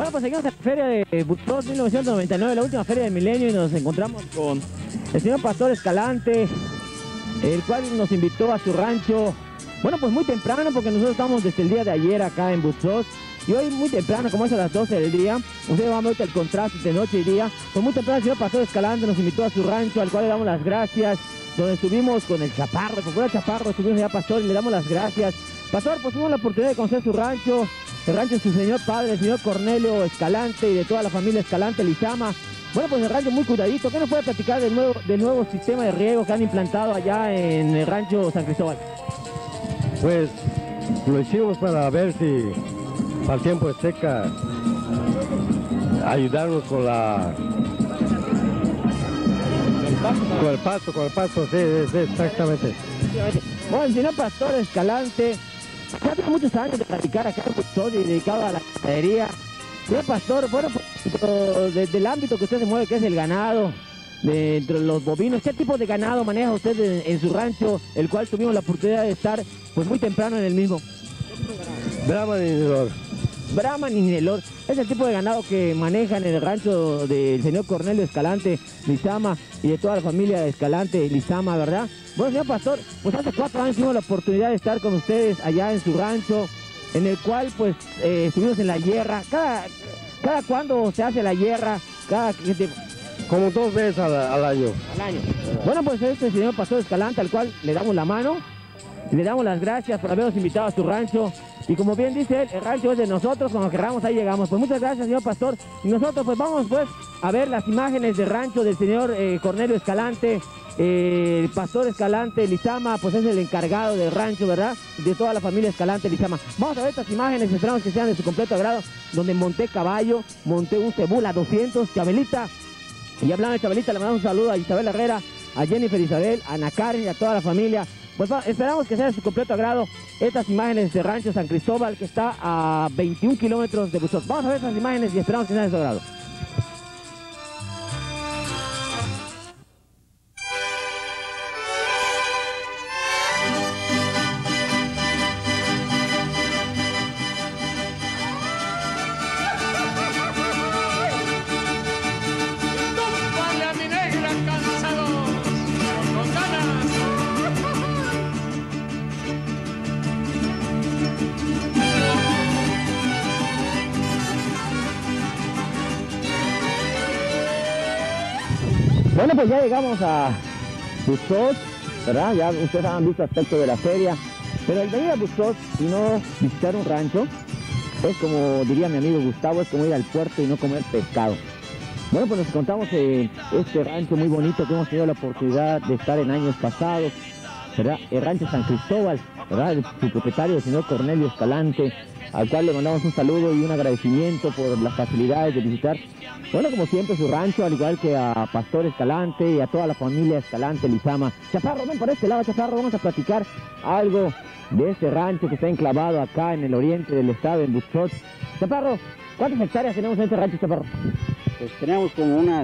Bueno, pues seguimos en la feria de Butzós 1999, la última feria del milenio, y nos encontramos con el señor Pastor Escalante, el cual nos invitó a su rancho. Bueno, pues muy temprano, porque nosotros estamos desde el día de ayer acá en Butzós, y hoy muy temprano, como es a las 12 del día. Ustedes van a ver ahorita el contraste de noche y día. Pues muy temprano el señor Pastor Escalante nos invitó a su rancho, al cual le damos las gracias, donde estuvimos con el Chaparro, con fuera Chaparro, estuvimos allá Pastor, y le damos las gracias. Pastor, pues tuvimos la oportunidad de conocer su rancho, el rancho de su señor padre, el señor Cornelio Escalante, y de toda la familia Escalante Lizama. Bueno, pues el rancho muy cuidadito. ¿Qué nos puede platicar del nuevo sistema de riego que han implantado allá en el rancho San Cristóbal? Pues lo hicimos para ver si para el tiempo de seca ayudarnos con el pasto, sí, exactamente. Bueno, el señor Pastor Escalante ya tiene muchos años de practicar acá en Butzós y dedicado a la ganadería. Señor Pastor, bueno, pues, desde el ámbito que usted se mueve, que es el ganado, entre los bovinos, ¿qué tipo de ganado maneja usted en su rancho, el cual tuvimos la oportunidad de estar pues muy temprano en el mismo? Brahman y Nelor. Brahman y Nelor es el tipo de ganado que manejan en el rancho del señor Cornelio Escalante Lizama y de toda la familia Escalante Lizama, ¿verdad? Bueno, señor Pastor, pues hace 4 años tuvimos la oportunidad de estar con ustedes allá en su rancho, en el cual pues estuvimos en la hierra. ¿Cada cuándo se hace la hierra? Como 2 veces al año. Al año. Bueno, pues este señor Pastor Escalante, al cual le damos la mano, y le damos las gracias por habernos invitado a su rancho. Y como bien dice él, el rancho es de nosotros, cuando queramos ahí llegamos. Pues muchas gracias, señor Pastor. Y nosotros pues vamos pues a ver las imágenes del rancho del señor Cornelio Escalante. El Pastor Escalante Lizama pues es el encargado del rancho, ¿verdad? De toda la familia Escalante Lizama. Vamos a ver estas imágenes, esperamos que sean de su completo agrado, donde monté caballo, monté un Cebula 200, Chabelita. Y hablando de Chabelita, le mandamos un saludo a Isabel Herrera, a Jennifer Isabel, a Ana Karen y a toda la familia. Pues esperamos que sea de su completo agrado estas imágenes de rancho San Cristóbal, que está a 21 kilómetros de Butzós. Vamos a ver estas imágenes y esperamos que sea de su agrado. Bueno, pues ya llegamos a Butzós, ¿verdad? Ya ustedes han visto aspecto de la feria, pero el venir a Butzós y no visitar un rancho es como diría mi amigo Gustavo, es como ir al puerto y no comer pescado. Bueno, pues nos encontramos en este rancho muy bonito que hemos tenido la oportunidad de estar en años pasados, ¿verdad? El rancho San Cristóbal, ¿verdad? Su propietario, el señor Cornelio Escalante, al cual le mandamos un saludo y un agradecimiento por las facilidades de visitar, bueno, como siempre, su rancho, al igual que a Pastor Escalante y a toda la familia Escalante Lizama. Chaparro, ven por este lado, Chaparro, vamos a platicar algo de este rancho que está enclavado acá en el oriente del estado, en Butzós. Chaparro, ¿cuántas hectáreas tenemos en este rancho, Chaparro? Pues tenemos como unas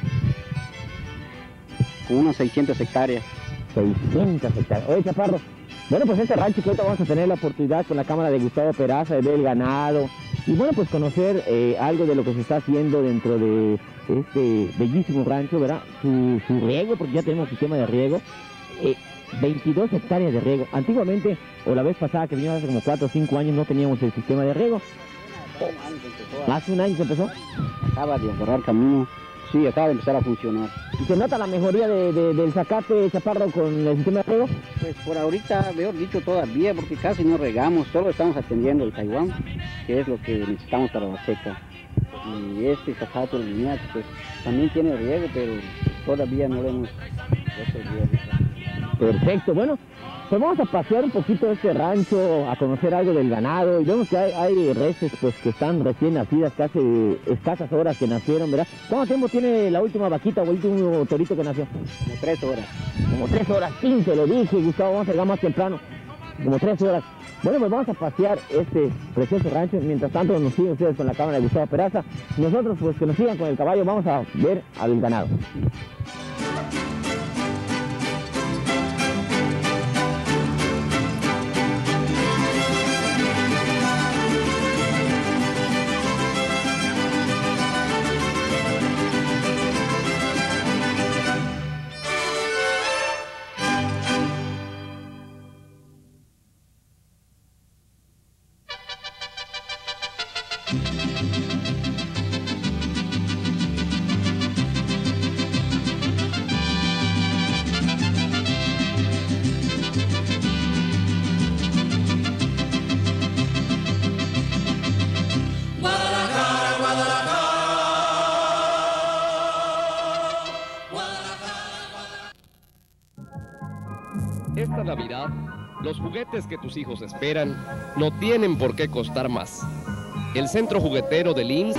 600 hectáreas. 600 hectáreas. Oye, Chaparro, bueno, pues este rancho que ahorita vamos a tener la oportunidad con la cámara de Gustavo Peraza de ver el ganado y bueno, pues conocer algo de lo que se está haciendo dentro de este bellísimo rancho, ¿verdad? Su riego, porque ya tenemos sistema de riego, 22 hectáreas de riego. Antiguamente, o la vez pasada que vinimos hace como 4 o 5 años, no teníamos el sistema de riego. ¿Hace un año se empezó? Acaba de agarrar camino. Sí, acaba de empezar a funcionar. ¿Y se nota la mejoría del zacate, Chaparro, con el sistema de riego? Pues por ahorita, mejor dicho, todavía, porque casi no regamos, solo estamos atendiendo el Taiwán, que es lo que necesitamos para la seca. Y este zacate, el Viñac, pues también tiene riego, pero todavía no lo hemos puesto el riego. Perfecto, bueno, pues vamos a pasear un poquito este rancho, a conocer algo del ganado, y vemos que hay reses pues que están recién nacidas, que hace escasas horas que nacieron, ¿verdad? ¿Cuánto tiempo tiene la última vaquita o el último torito que nació? Como 3 horas. Como 3 horas, 15, lo dije, Gustavo, vamos a llegar más temprano, como 3 horas. Bueno, pues vamos a pasear este precioso rancho, mientras tanto nos siguen ustedes con la cámara de Gustavo Peraza, nosotros pues que nos sigan con el caballo, vamos a ver al ganado. Navidad, los juguetes que tus hijos esperan no tienen por qué costar más. El centro juguetero del IMSS.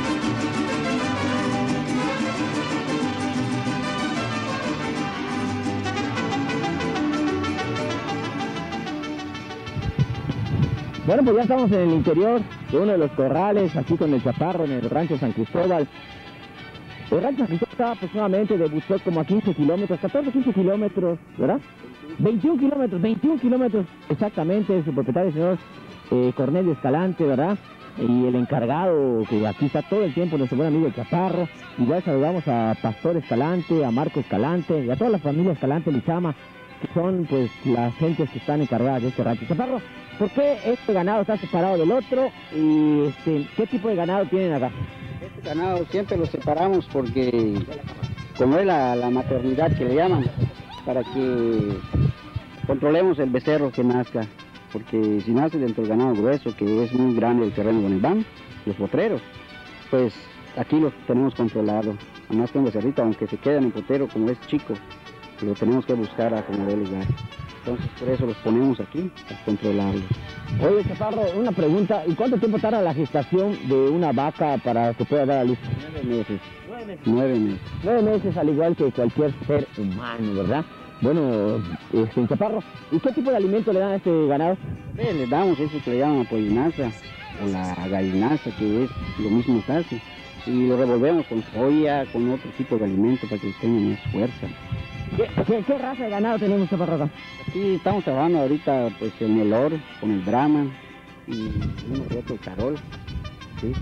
Bueno, pues ya estamos en el interior de uno de los corrales, aquí con el Chaparro, en el rancho San Cristóbal. El rancho San Cristóbal está aproximadamente de Butzot como a 15 kilómetros, 14, 15 kilómetros, ¿verdad? 21 kilómetros exactamente, su propietario, el señor Cornelio Escalante, ¿verdad? Y el encargado, que aquí está todo el tiempo, nuestro buen amigo el Chaparro. Igual saludamos a Pastor Escalante, a Marco Escalante y a toda la familia Escalante Lizama, que son pues las gentes que están encargadas de este rancho. Chaparro, ¿por qué este ganado está separado del otro y qué tipo de ganado tienen acá? Este ganado siempre lo separamos porque, como es la maternidad que le llaman, para que controlemos el becerro que nazca, porque si nace dentro del ganado grueso, que es muy grande el terreno donde van, los potreros, pues aquí los tenemos controlados. Además que un becerrito, aunque se quede en el potero como es chico, lo tenemos que buscar a como dé lugar. Entonces por eso los ponemos aquí, a controlarlos. Oye, Chaparro, una pregunta, ¿y cuánto tiempo tarda la gestación de una vaca para que pueda dar a luz? 9 meses. 9 meses. 9 meses, al igual que cualquier ser humano, ¿verdad? Bueno, Chaparro, ¿y qué tipo de alimento le dan a este ganado? Le damos eso que le llaman pollinaza o la gallinaza, que es lo mismo casi. Y lo revolvemos con soya, con otro tipo de alimento para que tengan más fuerza. ¿Qué raza de ganado tenemos, Chaparro, acá? Aquí estamos trabajando ahorita pues en el oro, con el Brahma y uno que otro Carol. Sí,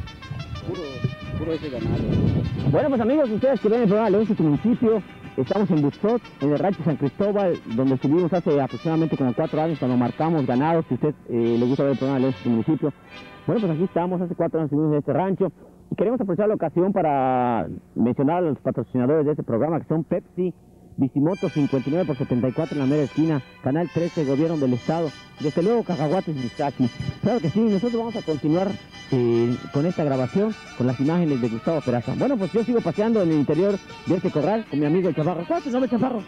puro ese ganado. Bueno, pues amigos, ustedes que ven el programa León, su municipio, estamos en Butzot, en el rancho San Cristóbal, donde estuvimos hace aproximadamente como 4 años cuando marcamos ganados. Si usted le gusta ver el programa León, su municipio, bueno, pues aquí estamos, hace 4 años estuvimos en este rancho y queremos aprovechar la ocasión para mencionar a los patrocinadores de este programa, que son Pepsi, Bisimoto 59 por 74 en la mera esquina, Canal 13, Gobierno del Estado, desde luego Cacahuates Misaki. Claro que sí, nosotros vamos a continuar con esta grabación, con las imágenes de Gustavo Peraza. Bueno, pues yo sigo paseando en el interior de este corral con mi amigo el Chaparro. ¿Cuál es tu nombre, Chaparro?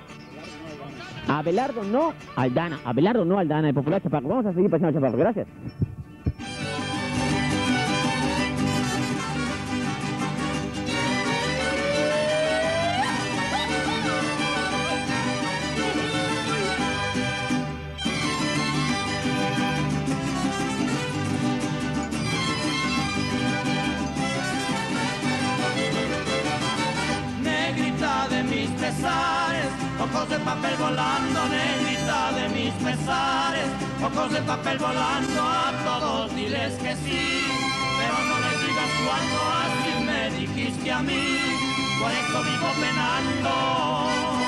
Abelardo no Aldana, Abelardo no Aldana, el popular Chaparro. Vamos a seguir paseando, Chaparro, gracias. Ojos de papel volando, negrita de mis pesares, ojos de papel volando, a todos diles que sí, pero no les digas cuando así me dijiste a mí, por eso vivo penando.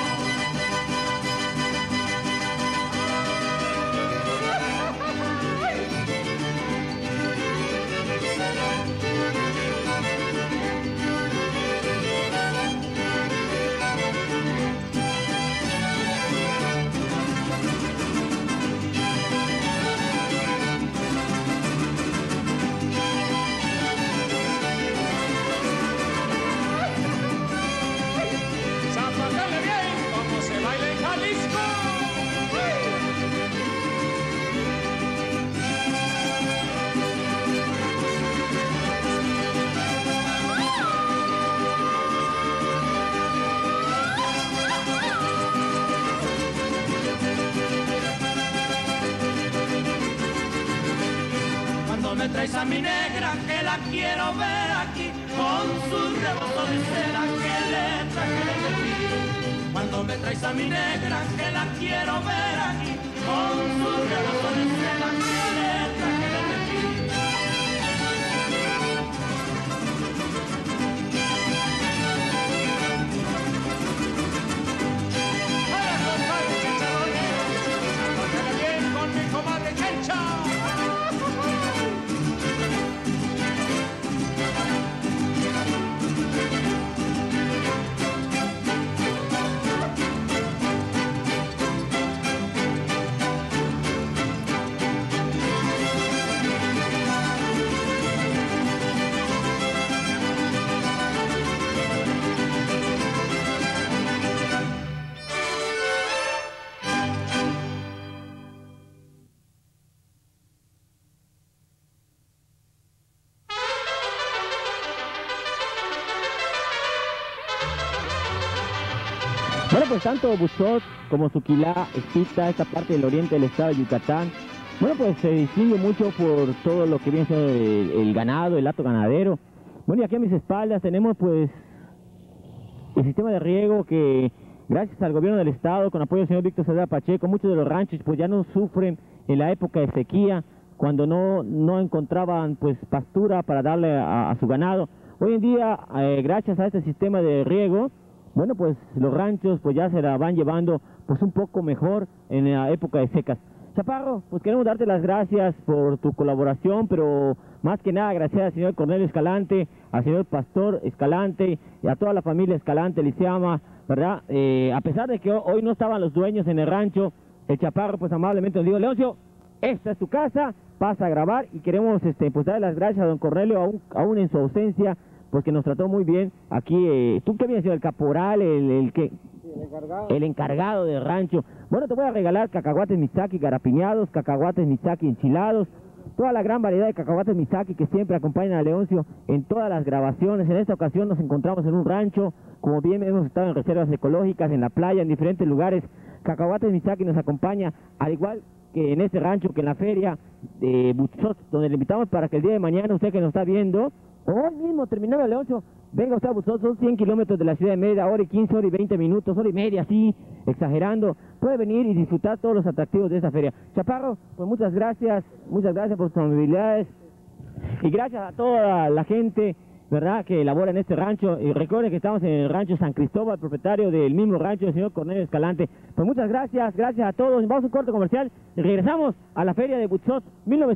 Me traes a mi negra que la quiero ver aquí con su rebozo de seda que le traje de ti. Cuando me traes a mi negra que la quiero ver aquí con su rebozo de seda que le traje de ti. Para contar chicharrones, a bien con mi comadre Chencha. pues tanto Buzoz como Suquilá, Espita, esta parte del oriente del estado de Yucatán, bueno, pues se distingue mucho por todo lo que viene siendo el ganado, el hato ganadero. Bueno, y aquí a mis espaldas tenemos pues el sistema de riego que, gracias al gobierno del estado, con apoyo del señor Víctor Saavedra Pacheco, muchos de los ranchos pues ya no sufren en la época de sequía, cuando no encontraban pues pastura para darle a su ganado. Hoy en día, gracias a este sistema de riego, bueno, pues los ranchos pues ya se la van llevando pues un poco mejor en la época de secas. Chaparro, pues queremos darte las gracias por tu colaboración, pero más que nada gracias al señor Cornelio Escalante, al señor Pastor Escalante y a toda la familia Escalante Liceama, ¿verdad? A pesar de que hoy no estaban los dueños en el rancho, el Chaparro pues amablemente nos dijo: Leoncio, esta es tu casa, pasa a grabar, y queremos pues darle las gracias a don Cornelio, aún en su ausencia, porque nos trató muy bien aquí. ¿Tú qué vienes sido? ¿El caporal, el encargado? El encargado del rancho. Bueno, te voy a regalar cacahuates Misaki garapiñados, cacahuates Misaki enchilados, toda la gran variedad de cacahuates Misaki que siempre acompañan a Leoncio en todas las grabaciones. En esta ocasión nos encontramos en un rancho, como bien hemos estado en reservas ecológicas, en la playa, en diferentes lugares. Cacahuates Misaki nos acompaña, al igual que en este rancho, que en la feria de Buzoz, donde le invitamos para que el día de mañana, usted que nos está viendo, hoy mismo terminado Leoncio, venga usted a Buzoz. Son 100 kilómetros de la ciudad de Mérida, hora y 15, hora y 20 minutos, hora y media, así, exagerando. Puede venir y disfrutar todos los atractivos de esta feria. Chaparro, pues muchas gracias por sus amabilidades, y gracias a toda la gente, ¿verdad?, que elabora en este rancho. Y recuerden que estamos en el rancho San Cristóbal, propietario del mismo rancho del señor Cornelio Escalante. Pues muchas gracias a todos. Vamos a un corte comercial y regresamos a la feria de Buzoz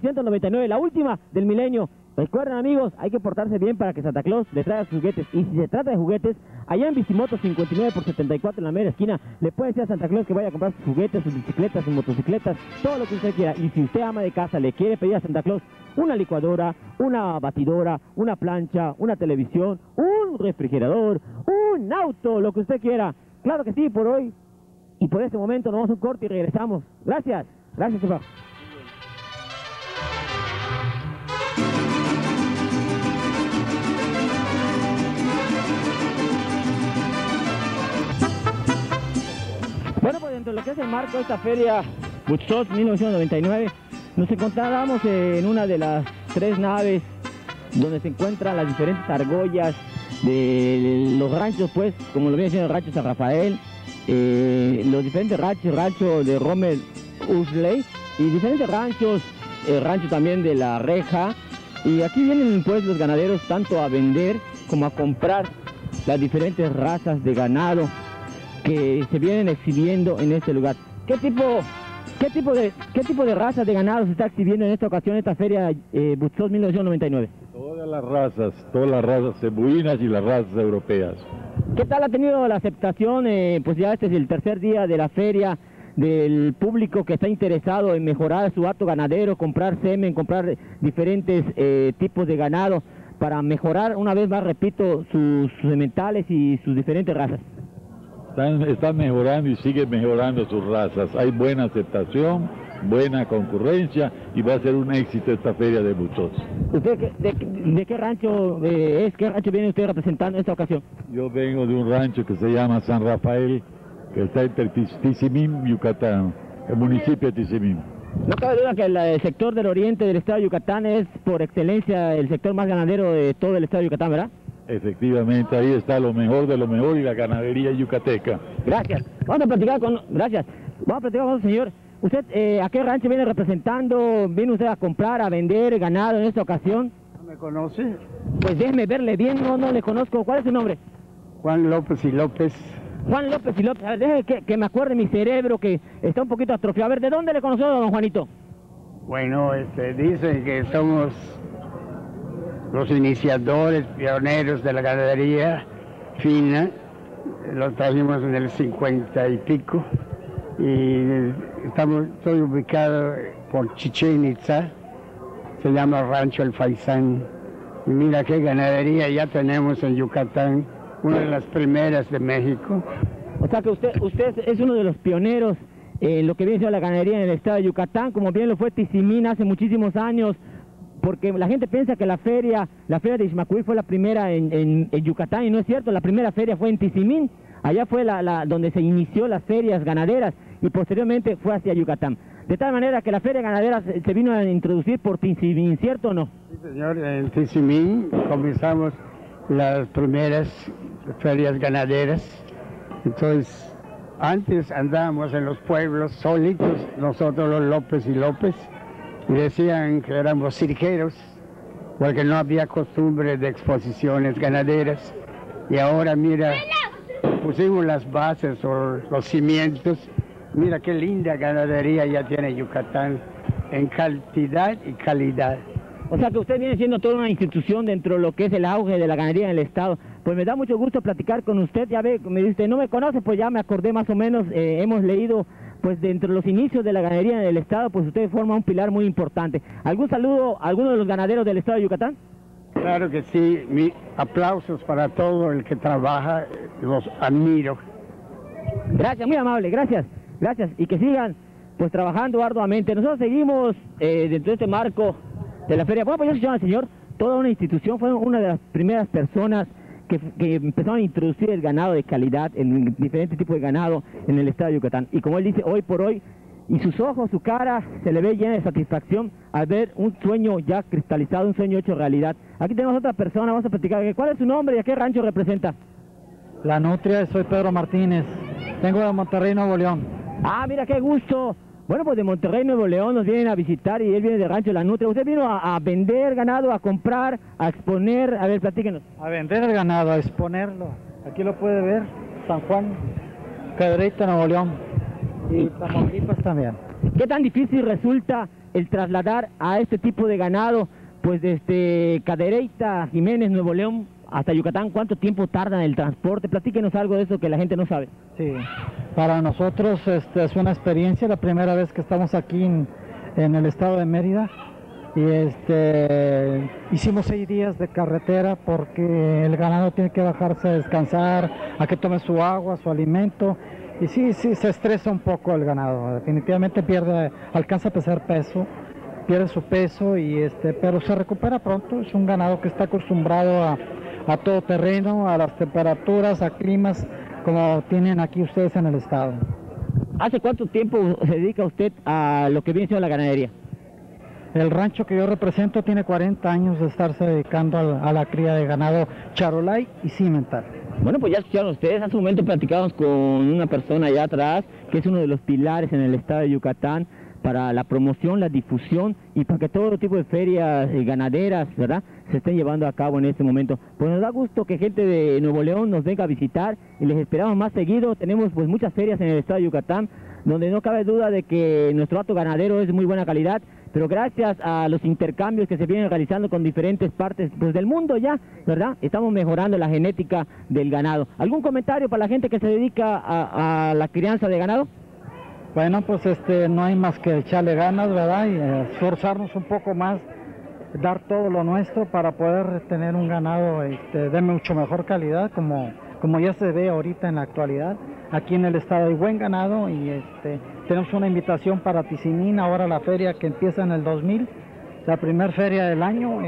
1999, la última del milenio. Recuerden, amigos, hay que portarse bien para que Santa Claus le traiga sus juguetes. Y si se trata de juguetes, allá en Bicimoto 59 por 74 en la mera esquina, le puede decir a Santa Claus que vaya a comprar sus juguetes, sus bicicletas, sus motocicletas, todo lo que usted quiera. Y si usted, ama de casa, le quiere pedir a Santa Claus una licuadora, una batidora, una plancha, una televisión, un refrigerador, un auto, lo que usted quiera, claro que sí. Por hoy y por este momento nos vamos a un corte y regresamos. Gracias, Chaparro. Bueno, pues dentro de lo que es el marco de esta feria Buzoz 1999, nos encontrábamos en una de las 3 naves donde se encuentran las diferentes argollas de los ranchos, pues, como lo viene siendo el rancho San Rafael, los diferentes ranchos de Rommel Ursley y diferentes ranchos, el rancho también de La Reja. Y aquí vienen pues los ganaderos tanto a vender como a comprar las diferentes razas de ganado que se vienen exhibiendo en este lugar. ¿Qué tipo de razas de ganado se está exhibiendo en esta ocasión, en esta feria Buzoz 1999? Todas las razas cebuinas y las razas europeas. ¿Qué tal ha tenido la aceptación? Pues ya este es el tercer día de la feria, del público que está interesado en mejorar su hato ganadero, comprar semen, comprar diferentes tipos de ganado para mejorar, una vez más repito, sus sementales y sus diferentes razas. Están mejorando y siguen mejorando sus razas. Hay buena aceptación, buena concurrencia, y va a ser un éxito esta feria de Buzoz. ¿Usted de qué rancho es? ¿Qué rancho viene usted representando en esta ocasión? Yo vengo de un rancho que se llama San Rafael, que está entre Tizimín y Yucatán, el municipio de Tizimín. No cabe duda que el sector del oriente del estado de Yucatán es por excelencia el sector más ganadero de todo el estado de Yucatán, ¿verdad? Efectivamente, ahí está lo mejor de lo mejor y la ganadería yucateca. Gracias. Vamos a platicar con el señor. ¿Usted a qué rancho viene representando? ¿Viene usted a comprar, a vender ganado en esta ocasión? ¿No me conoce? Pues déjeme verle bien, no le conozco. ¿Cuál es su nombre? Juan López y López. Juan López y López. A ver, déjeme que me acuerde mi cerebro que está un poquito atrofiado. A ver, ¿de dónde le conoció, don Juanito? Bueno, dicen que somos los iniciadores, pioneros de la ganadería fina. Lo trajimos en el 50 y pico. Y estoy ubicado por Chichén Itzá, se llama Rancho El Faisán. Y mira qué ganadería ya tenemos en Yucatán, una de las primeras de México. O sea que usted es uno de los pioneros en lo que viene siendo la ganadería en el estado de Yucatán, como bien lo fue Tizimín hace muchísimos años, porque la gente piensa que la feria de Ixmacuil fue la primera en Yucatán, y no es cierto. La primera feria fue en Tizimín, allá fue donde se inició las ferias ganaderas y posteriormente fue hacia Yucatán. De tal manera que la feria ganadera se vino a introducir por Tizimín, ¿cierto o no? Sí, señor, en Tizimín comenzamos las primeras ferias ganaderas. Entonces, antes andábamos en los pueblos solitos, nosotros los López y López, y decían que éramos cirqueros, porque no había costumbre de exposiciones ganaderas. Y ahora, mira, pusimos las bases o los cimientos. Mira qué linda ganadería ya tiene Yucatán, en cantidad y calidad. O sea que usted viene siendo toda una institución dentro de lo que es el auge de la ganadería en el estado. Pues me da mucho gusto platicar con usted. Ya ve, me dice, no me conoce, pues ya me acordé más o menos. Hemos leído, pues dentro de los inicios de la ganadería en el estado, pues usted forma un pilar muy importante. ¿Algún saludo a alguno de los ganaderos del estado de Yucatán? Claro que sí, aplausos para todo el que trabaja, los admiro. Gracias, muy amable, gracias. Gracias, y que sigan pues trabajando arduamente. Nosotros seguimos dentro de este marco de la feria. Bueno, pues yo se llama, señor, toda una institución, fue una de las primeras personas que empezaron a introducir el ganado de calidad, en diferentes tipos de ganado en el estado de Yucatán. Y como él dice, hoy por hoy, y sus ojos, su cara, se le ve llena de satisfacción al ver un sueño ya cristalizado, un sueño hecho realidad. Aquí tenemos otra persona, vamos a platicar. ¿Cuál es su nombre y a qué rancho representa? La Nutria, soy Pedro Martínez, vengo de Monterrey, Nuevo León. Ah, mira, qué gusto. Bueno, pues de Monterrey, Nuevo León nos vienen a visitar y él viene de Rancho La Nutria. ¿Usted vino a vender ganado, a comprar, a exponer? A ver, platíquenos. A vender el ganado, a exponerlo. Aquí lo puede ver, San Juan, Cadereyta, Nuevo León. Y Tamaulipas también. ¿Qué tan difícil resulta el trasladar a este tipo de ganado, pues desde Cadereyta, Jiménez, Nuevo León, hasta Yucatán? ¿Cuánto tiempo tarda en el transporte? Platíquenos algo de eso que la gente no sabe. Sí, para nosotros es una experiencia, la primera vez que estamos aquí en el estado de Mérida. Y hicimos 6 días de carretera porque el ganado tiene que bajarse a descansar, a que tome su agua, su alimento. Y sí, se estresa un poco el ganado, definitivamente alcanza a pesar peso, pierde su peso, pero se recupera pronto. Es un ganado que está acostumbrado a todo terreno, a las temperaturas, a climas como tienen aquí ustedes en el estado. ¿Hace cuánto tiempo se dedica usted a lo que viene siendo la ganadería? El rancho que yo represento tiene 40 años de estarse dedicando a la cría de ganado charolais y cimental. Bueno, pues ya escucharon ustedes, hace un momento platicamos con una persona allá atrás, que es uno de los pilares en el estado de Yucatán para la promoción, la difusión y para que todo tipo de ferias ganaderas, ¿verdad?, se estén llevando a cabo en este momento. Pues nos da gusto que gente de Nuevo León nos venga a visitar y les esperamos más seguido. Tenemos pues muchas ferias en el estado de Yucatán, donde no cabe duda de que nuestro hato ganadero es de muy buena calidad, pero gracias a los intercambios que se vienen realizando con diferentes partes pues, del mundo ya, ¿verdad?, estamos mejorando la genética del ganado. ¿Algún comentario para la gente que se dedica a la crianza de ganado? Bueno, pues no hay más que echarle ganas, ¿verdad?, y esforzarnos un poco más, dar todo lo nuestro para poder tener un ganado de mucho mejor calidad, como ya se ve ahorita en la actualidad. Aquí en el estado hay buen ganado y tenemos una invitación para Tizimín, ahora la feria que empieza en el 2000, la primera feria del año,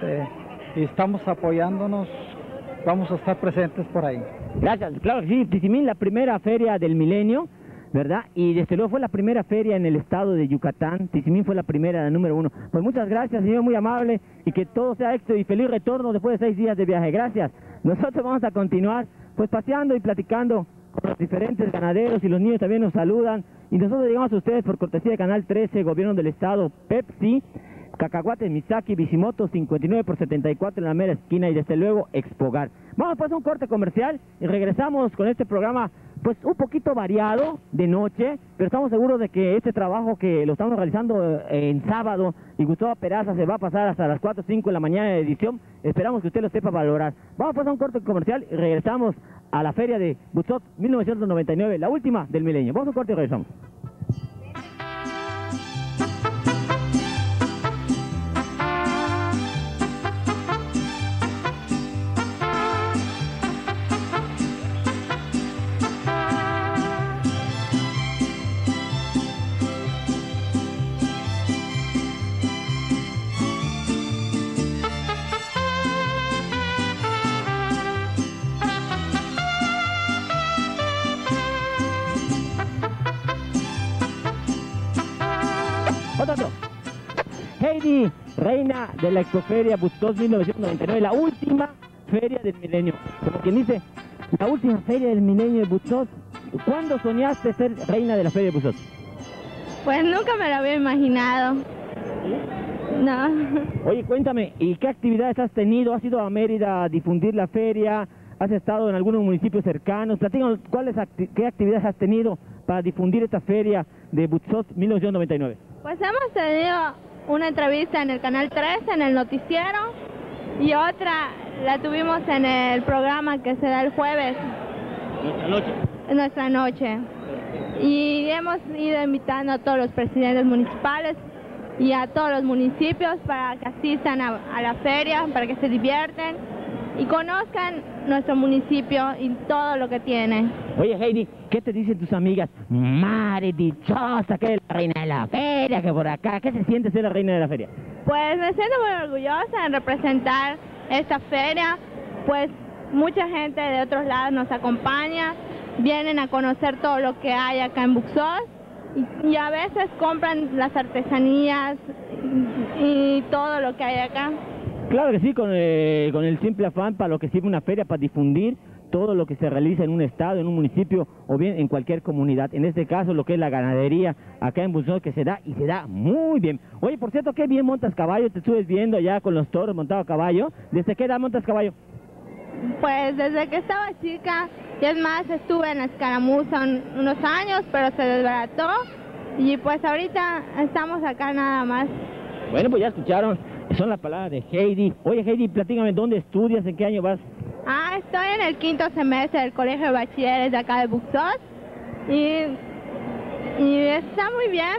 y estamos apoyándonos, vamos a estar presentes por ahí. Gracias, claro que sí, Tizimín, la primera feria del milenio, ¿verdad? Y desde luego fue la primera feria en el estado de Yucatán. Tizimín fue la primera, la número 1. Pues muchas gracias, señor, muy amable, y que todo sea éxito y feliz retorno después de 6 días de viaje. Gracias. Nosotros vamos a continuar pues paseando y platicando con los diferentes ganaderos, y los niños también nos saludan, y nosotros llegamos a ustedes por cortesía de Canal 13, Gobierno del Estado, Pepsi, Cacahuates, Misaki, Bicimoto, 59 por 74 en la mera esquina, y desde luego Expogar. Vamos pues a un corte comercial y regresamos con este programa pues un poquito variado de noche, pero estamos seguros de que este trabajo que lo estamos realizando en sábado y Gustavo Peraza se va a pasar hasta las 4 o 5 de la mañana de edición. Esperamos que usted lo sepa valorar. Vamos pues a un corte comercial y regresamos a la feria de Butzot 1999, la última del milenio. Vamos a un corte y regresamos. Otro. Heidi, reina de la Expoferia Bustos 1999, la última feria del milenio. Como quien dice, la última feria del milenio de Bustos. ¿Cuándo soñaste ser reina de la feria de Bustos? Pues nunca me lo había imaginado. No. Oye, cuéntame, ¿y qué actividades has tenido? ¿Has ido a Mérida a difundir la feria? ¿Has estado en algunos municipios cercanos? Platícanos, ¿qué actividades has tenido para difundir esta feria de Bustos 1999? Pues hemos tenido una entrevista en el Canal 3, en el noticiero, y otra la tuvimos en el programa que se da el jueves. ¿Nuestra noche? Nuestra noche. Y hemos ido invitando a todos los presidentes municipales y a todos los municipios para que asistan a la feria, para que se divierten y conozcan nuestro municipio y todo lo que tiene. Oye, Heidi, ¿qué te dicen tus amigas? Madre dichosa, que es la reina de la feria, que por acá. ¿Qué se siente ser la reina de la feria? Pues me siento muy orgullosa en representar esta feria, pues mucha gente de otros lados nos acompaña, vienen a conocer todo lo que hay acá en Buxós y a veces compran las artesanías y todo lo que hay acá. Claro que sí, con el simple afán para lo que sirve una feria, para difundir todo lo que se realiza en un estado, en un municipio o bien en cualquier comunidad. En este caso, lo que es la ganadería acá en Buxós, que se da y se da muy bien. Oye, por cierto, qué bien montas caballo, te estuves viendo allá con los toros montado a caballo. ¿Desde qué edad montas caballo? Pues desde que estaba chica, y es más, estuve en la escaramuza unos años, pero se desbarató y pues ahorita estamos acá nada más. Bueno, pues ya escucharon, son las palabras de Heidi. Oye, Heidi, platícame, ¿dónde estudias? ¿En qué año vas? Estoy en el 5º semestre del Colegio de Bachilleres de acá de Buxós y está muy bien.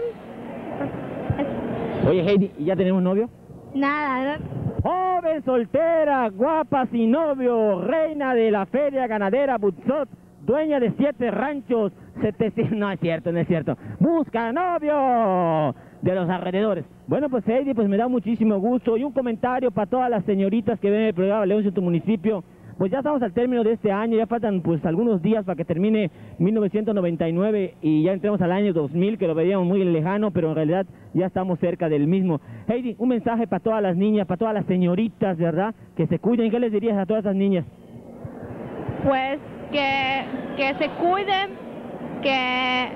Oye, Heidi, ¿y ya tenemos novio? Nada, ¿no? Joven, soltera, guapa, sin novio, reina de la feria ganadera Buxós, dueña de 7 ranchos, 700... No es cierto, no es cierto. ¡Busca novio! De los alrededores. Bueno, pues Heidi, pues me da muchísimo gusto. Y un comentario para todas las señoritas que ven el programa Leoncio, tu municipio. Pues ya estamos al término de este año, ya faltan pues algunos días para que termine 1999 y ya entremos al año 2000, que lo veíamos muy lejano, pero en realidad ya estamos cerca del mismo. Heidi, un mensaje para todas las niñas, para todas las señoritas, ¿verdad? Que se cuiden. ¿Qué les dirías a todas esas niñas? Pues que se cuiden, que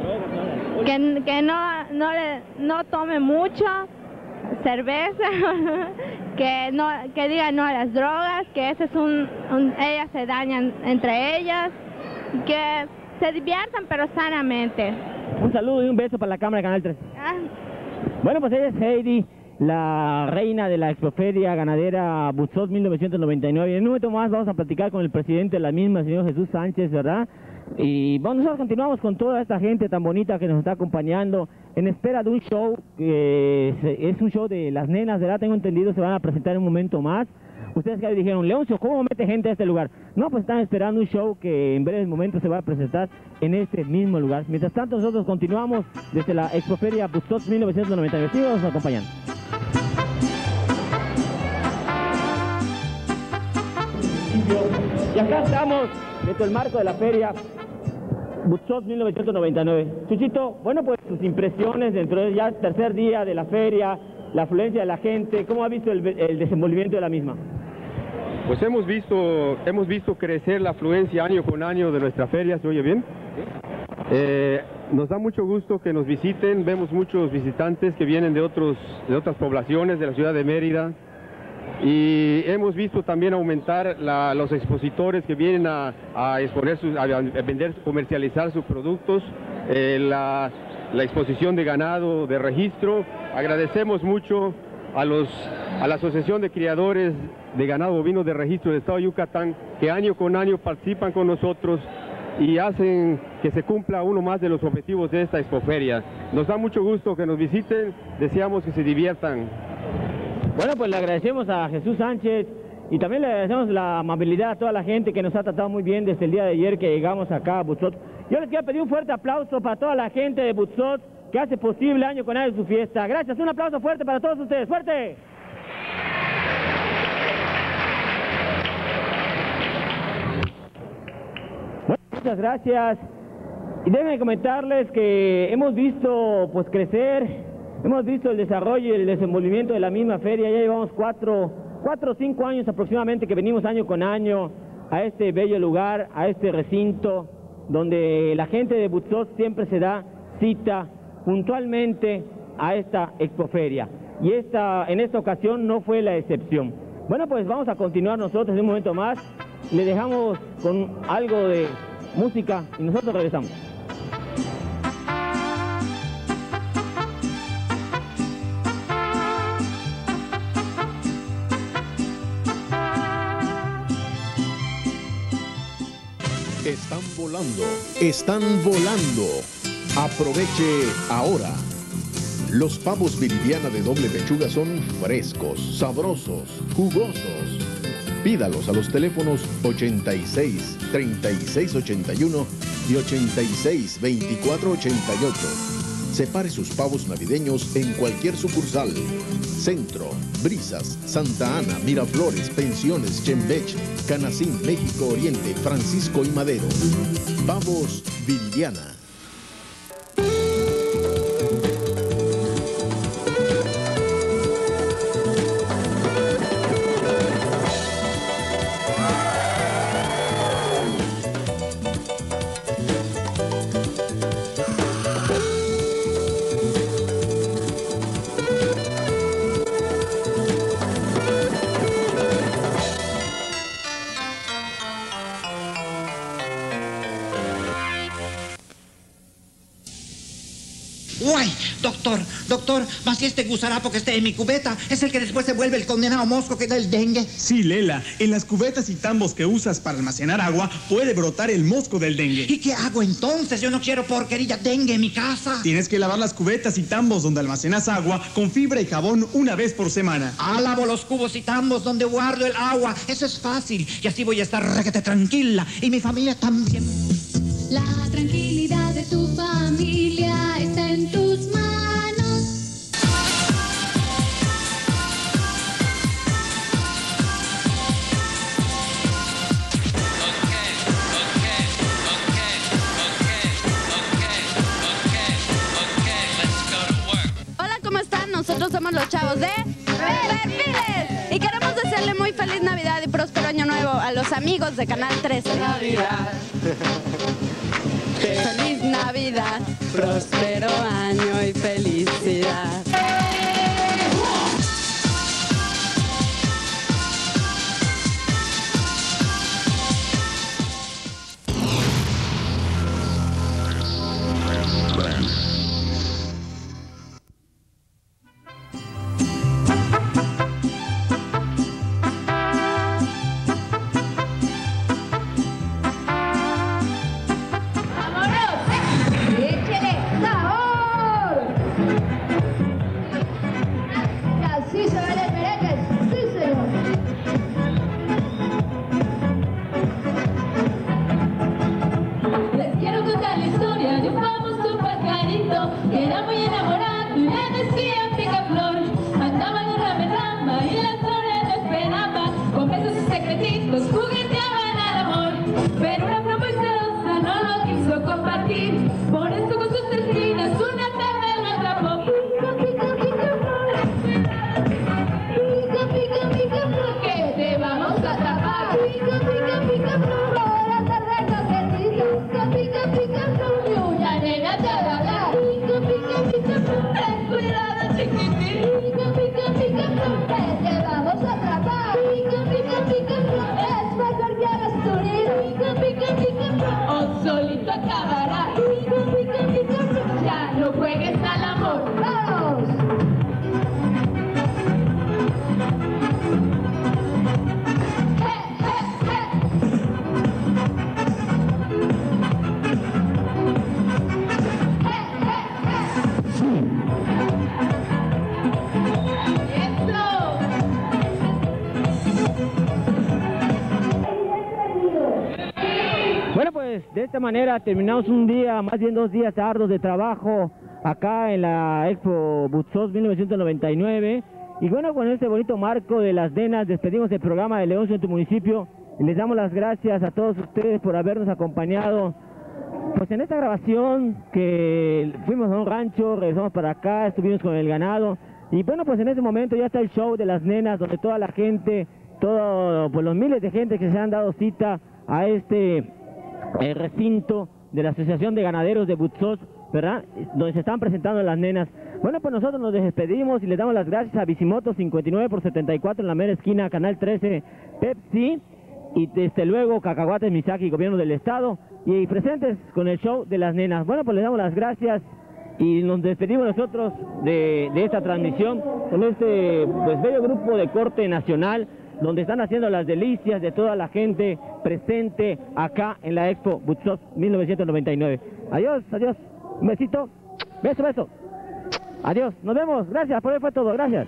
no tomen mucho cerveza, que digan no a las drogas, que ese es ellas se dañan entre ellas, que se diviertan pero sanamente. Un saludo y un beso para la cámara de Canal 3. Bueno, pues ella es Heidi, la reina de la Expoferia Ganadera Buxós 1999. En un momento más vamos a platicar con el presidente de la misma, señor Jesús Sánchez, ¿verdad? Y bueno, nosotros continuamos con toda esta gente tan bonita que nos está acompañando en espera de un show, que es un show de las nenas, ¿verdad? Tengo entendido, se van a presentar en un momento más. Ustedes ya dijeron, Leoncio, ¿cómo mete gente a este lugar? No, pues están esperando un show que en breves momentos se va a presentar en este mismo lugar. Mientras tanto, nosotros continuamos desde la Expoferia Buxós 1999. Sí, vamos acompañando. Y acá estamos, dentro del marco de la feria Buxós 1999. Chuchito, bueno, pues sus impresiones dentro del ya tercer día de la feria, la afluencia de la gente, ¿cómo ha visto el desenvolvimiento de la misma? Pues hemos visto crecer la afluencia año con año de nuestra feria. ¿Se oye bien? Nos da mucho gusto que nos visiten, vemos muchos visitantes que vienen de otras poblaciones de la ciudad de Mérida. Y hemos visto también aumentar los expositores que vienen a exponer, a vender, comercializar sus productos, la exposición de ganado de registro. Agradecemos mucho a la Asociación de Criadores de Ganado Bovino de Registro del Estado de Yucatán, que año con año participan con nosotros y hacen que se cumpla uno más de los objetivos de esta expoferia. Nos da mucho gusto que nos visiten, deseamos que se diviertan. Bueno, pues le agradecemos a Jesús Sánchez y también le agradecemos la amabilidad a toda la gente que nos ha tratado muy bien desde el día de ayer que llegamos acá a Buxós. Yo les quiero pedir un fuerte aplauso para toda la gente de Buxós que hace posible año con año su fiesta. Gracias, un aplauso fuerte para todos ustedes. ¡Fuerte! Bueno, muchas gracias. Y déjenme comentarles que hemos visto pues crecer hemos visto el desarrollo y el desenvolvimiento de la misma feria. Ya llevamos 4 o 5 años aproximadamente que venimos año con año a este bello lugar, a este recinto, donde la gente de Butzós siempre se da cita puntualmente a esta expoferia. Y en esta ocasión no fue la excepción. Bueno, pues vamos a continuar nosotros en un momento más. Le dejamos con algo de música y nosotros regresamos. Están volando, están volando. Aproveche ahora. Los pavos Viridiana de doble pechuga son frescos, sabrosos, jugosos. Pídalos a los teléfonos 86 36 81 y 86 24 88. Separe sus pavos navideños en cualquier sucursal. Centro, Brisas, Santa Ana, Miraflores, Pensiones, Chembech, Canacín, México Oriente, Francisco y Madero. Pavos Viridiana. ¡Uy! Doctor, más si este gusarapo que esté en mi cubeta es el que después se vuelve el condenado mosco que da el dengue. Sí, Lela, en las cubetas y tambos que usas para almacenar agua puede brotar el mosco del dengue. ¿Y qué hago entonces? Yo no quiero porquerilla dengue en mi casa. Tienes que lavar las cubetas y tambos donde almacenas agua con fibra y jabón una vez por semana. Lavo los cubos y tambos donde guardo el agua. Eso es fácil y así voy a estar requete tranquila y mi familia también. La tranquilidad de tu familia está en tus manos. Hola, ¿cómo están? Nosotros somos los chavos de Perfiles y queremos desearle muy feliz Navidad y próspero año nuevo a los amigos de Canal 13. Navidad. Feliz Navidad, próspero año y felicidad. Que era muy enamorado y le decía picaflor. Andaban en rama y las flores lo esperaban. Con besos y secretitos jugueteaban al amor. Pero una flor muy celosa no lo quiso compartir. Por eso con sus espinas una tarde lo atrapó. Pica, pica, pica flor. Pica, pica, pica flor. Que te vamos a atrapar. Pica, pica, pica flor. Ahora tarde coquetito. Pica, pica, pica flor. Y una nena te va a dar. Ten cuidado, chiquitín. Pica, pica, pica, flor, que te vamos a atrapar. Pica, pica, pica, flor, es mejor que hagas tu nido. Pica, pica, pica, flor, o solito acabará. Pica, pica, pica, flor, ya no juegues al amor. ¡Vamos! Bueno, pues de esta manera terminamos un día, más bien 2 días arduos de trabajo acá en la Expo Butzós 1999. Y bueno, con este bonito marco de las Denas despedimos el programa de Leoncio en tu municipio y les damos las gracias a todos ustedes por habernos acompañado Pues en esta grabación que fuimos a un rancho, regresamos para acá, estuvimos con el ganado y bueno, pues en ese momento ya está el show de las nenas donde toda la gente, pues los miles de gente que se han dado cita a este recinto de la Asociación de Ganaderos de Butzós, ¿verdad? Donde se están presentando las nenas. Bueno, pues nosotros nos despedimos y le damos las gracias a Bicimoto 59 por 74 en la mera esquina, Canal 13, Pepsi y desde luego Cacahuates Misaki, Gobierno del Estado, y presentes con el show de las nenas. Bueno, pues le damos las gracias y nos despedimos nosotros de esta transmisión con este pues bello grupo de corte nacional donde están haciendo las delicias de toda la gente presente acá en la Expo Butzós 1999. Adiós, adiós, un besito, beso, beso, adiós, nos vemos, gracias, por hoy fue todo, gracias.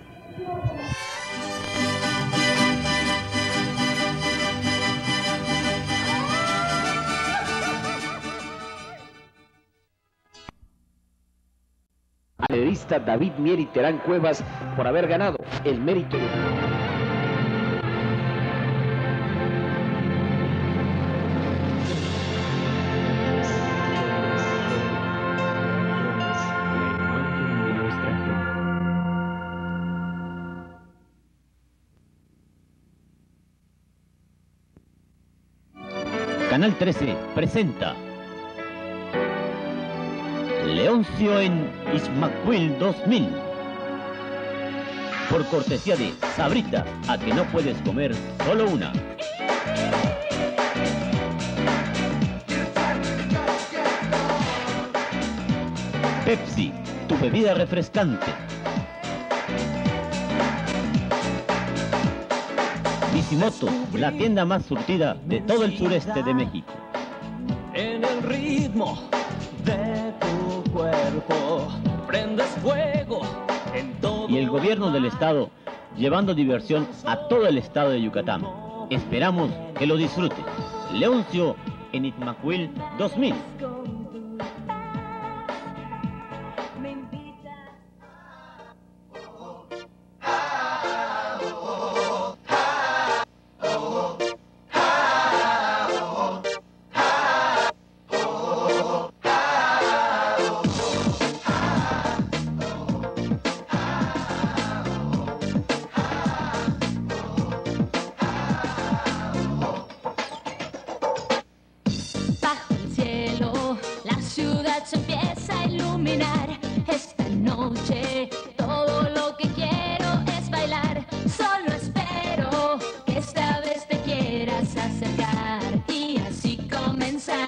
Ganaderista David Mier y Terán Cuevas por haber ganado el mérito de... Canal 13 presenta Leoncio en Ismaquil 2000. Por cortesía de Sabrita, a que no puedes comer solo una. Pepsi, tu bebida refrescante. Bicimoto, la tienda más surtida de todo el sureste de México. En el ritmo de tu cuerpo prendes fuego en todo. Y el gobierno del estado llevando diversión a todo el estado de Yucatán. Esperamos que lo disfrutes. Leoncio en Ismaquil 2000. Se empieza a iluminar esta noche. Todo lo que quiero es bailar. Solo espero que esta vez te quieras acercar y así comenzar.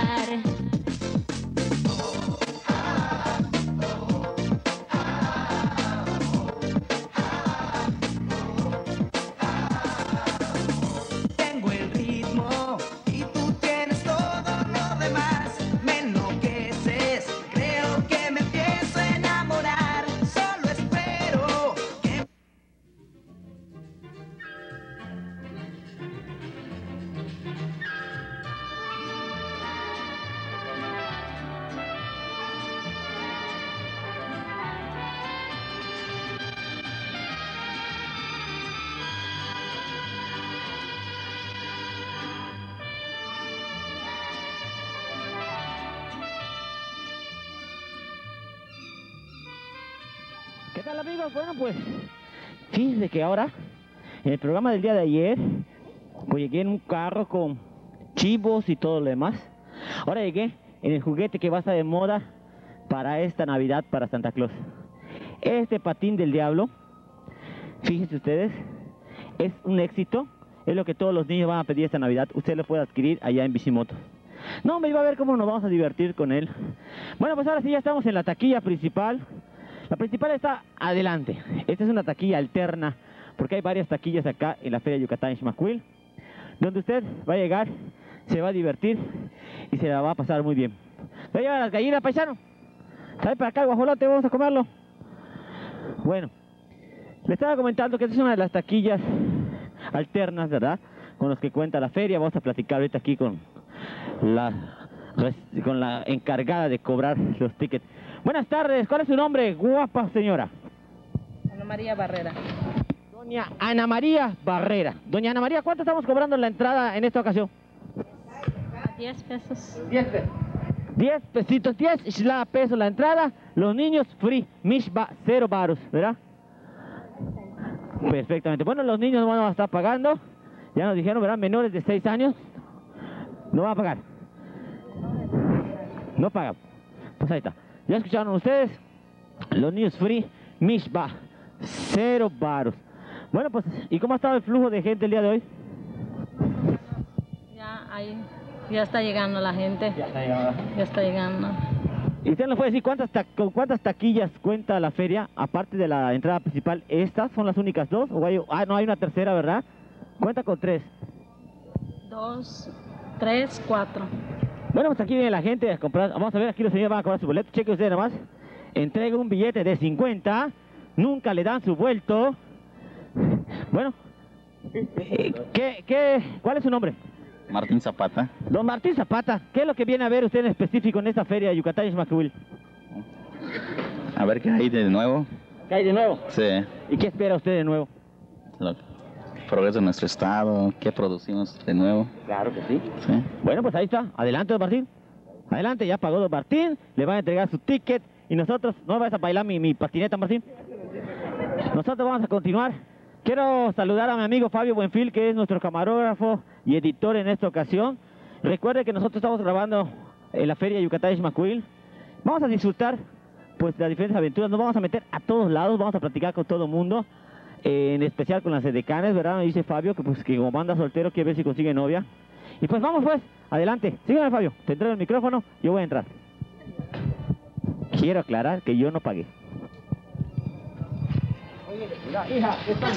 Tengo el ritmo y tú tienes todo lo demás. Me enloqueces, creo que me empiezo a enamorar. Solo espero que... ¿Qué tal, amigos? Bueno, pues fíjense que ahora en el programa del día de ayer pues llegué en un carro con chivos y todo lo demás. Ahora llegué en el juguete que va a estar de moda para esta Navidad para Santa Claus. Este patín del diablo, fíjense ustedes, es un éxito. Es lo que todos los niños van a pedir esta Navidad. Usted lo puede adquirir allá en Bicimoto. No, me iba a ver cómo nos vamos a divertir con él. Bueno, pues ahora sí ya estamos en la taquilla principal. La principal está adelante. Esta es una taquilla alterna, porque hay varias taquillas acá en la Feria Yucatán Ismaquil, donde usted va a llegar, se va a divertir y se la va a pasar muy bien. ¿Va a llevar las gallinas, paisano? ¿Trae para acá el guajolote? Vamos a comerlo. Bueno, le estaba comentando que esta es una de las taquillas alternas, ¿verdad?, con los que cuenta la feria. Vamos a platicar ahorita aquí con la encargada de cobrar los tickets. Buenas tardes, ¿cuál es su nombre, guapa señora? Ana María Barrera. Doña Ana María Barrera. Doña Ana María, ¿cuánto estamos cobrando en la entrada en esta ocasión? 10 pesos. 10 pesos. 10 pesitos, 10 pesos la entrada. Los niños free, mishba 0 baros, ¿verdad? Perfectamente. Bueno, los niños no van a estar pagando. Ya nos dijeron, ¿verdad? Menores de 6 años no van a pagar. No pagan. Pues ahí está. Ya escucharon ustedes. Los niños free, mishba 0 baros. Bueno, pues, ¿y cómo ha estado el flujo de gente el día de hoy? Ya está llegando la gente. Ya está llegando. Ya está llegando. ¿Y usted nos puede decir con cuántas taquillas cuenta la feria? Aparte de la entrada principal, ¿estas son las únicas dos? ¿O no hay una tercera, verdad? Cuenta con 3. 2, 3, 4. Bueno, pues aquí viene la gente a comprar. Vamos a ver, aquí los señores van a cobrar su boleto. Cheque usted nomás. Entrega un billete de 50. Nunca le dan su vuelto. Bueno, ¿cuál es su nombre? Martín Zapata. Don Martín Zapata, ¿qué es lo que viene a ver usted en específico en esta feria de Yucatán y Xmaquihuil? A ver qué hay de nuevo. ¿Qué hay de nuevo? Sí. ¿Y qué espera usted de nuevo? El progreso de nuestro estado, qué producimos de nuevo. Claro que sí. Sí. Bueno, pues ahí está. Adelante, don Martín. Adelante, ya pagó don Martín. Le van a entregar su ticket. Y nosotros, no vas a bailar mi patineta, Martín. Nosotros vamos a continuar. Quiero saludar a mi amigo Fabio Buenfil, que es nuestro camarógrafo y editor en esta ocasión. Recuerde que nosotros estamos grabando en la feria Yucatán y Xmaquihuil. Vamos a disfrutar pues las diferentes aventuras. Nos vamos a meter a todos lados, vamos a platicar con todo el mundo, en especial con las edecanes, ¿verdad? Me dice Fabio que pues que como anda soltero quiere ver si consigue novia. Y pues vamos pues, adelante. Sígueme, Fabio, te entrego el micrófono, yo voy a entrar. Quiero aclarar que yo no pagué. Hija,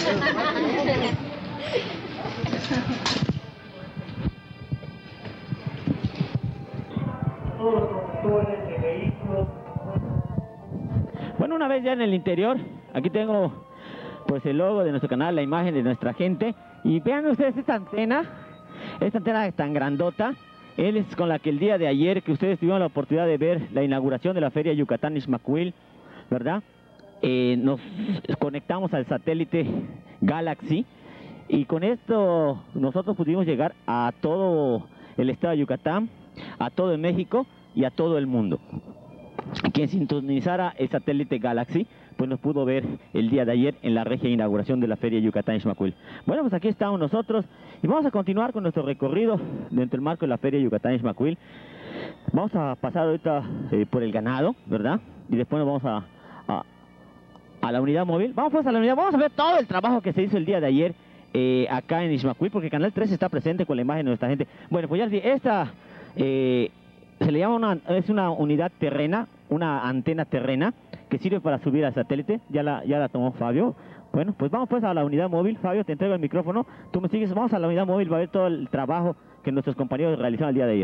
bueno, una vez ya en el interior, aquí tengo pues el logo de nuestro canal, la imagen de nuestra gente. Y vean ustedes esta antena tan grandota. Él es con la que el día de ayer, que ustedes tuvieron la oportunidad de ver la inauguración de la feria Yucatán y Xmaquihuil, ¿verdad? Nos conectamos al satélite Galaxy y con esto nosotros pudimos llegar a todo el estado de Yucatán, a todo México y a todo el mundo. Quien sintonizara el satélite Galaxy pues nos pudo ver el día de ayer en la regia inauguración de la feria Yucatán y Xmaquihuil. Bueno, pues aquí estamos nosotros y vamos a continuar con nuestro recorrido dentro del marco de la feria Yucatán y Xmaquihuil. Vamos a pasar ahorita por el ganado, ¿verdad? Y después nos vamos a la unidad móvil. Vamos pues a la unidad, vamos a ver todo el trabajo que se hizo el día de ayer acá en Xmaquihuil, porque Canal 13 está presente con la imagen de nuestra gente. Bueno, pues ya les dije, esta se le llama es una unidad terrena, una antena terrena que sirve para subir al satélite. Ya la tomó Fabio. Bueno, pues vamos pues a la unidad móvil. Fabio, te entrego el micrófono, tú me sigues, vamos a la unidad móvil, va a ver todo el trabajo que nuestros compañeros realizaron el día de ayer.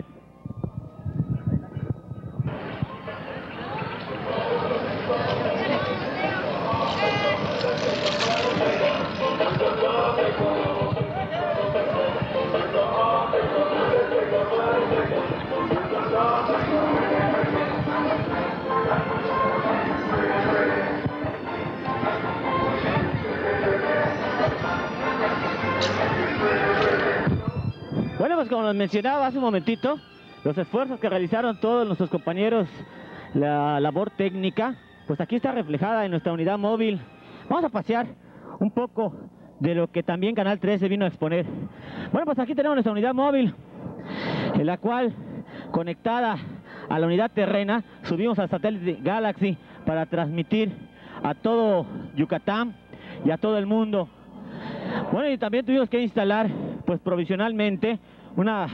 Bueno, pues como les mencionaba hace un momentito, los esfuerzos que realizaron todos nuestros compañeros, la labor técnica, pues aquí está reflejada en nuestra unidad móvil. Vamos a pasear un poco de lo que también Canal 13 vino a exponer. Bueno, pues aquí tenemos nuestra unidad móvil, en la cual, conectada a la unidad terrena, subimos al satélite Galaxy para transmitir a todo Yucatán y a todo el mundo. Bueno, y también tuvimos que instalar pues provisionalmente una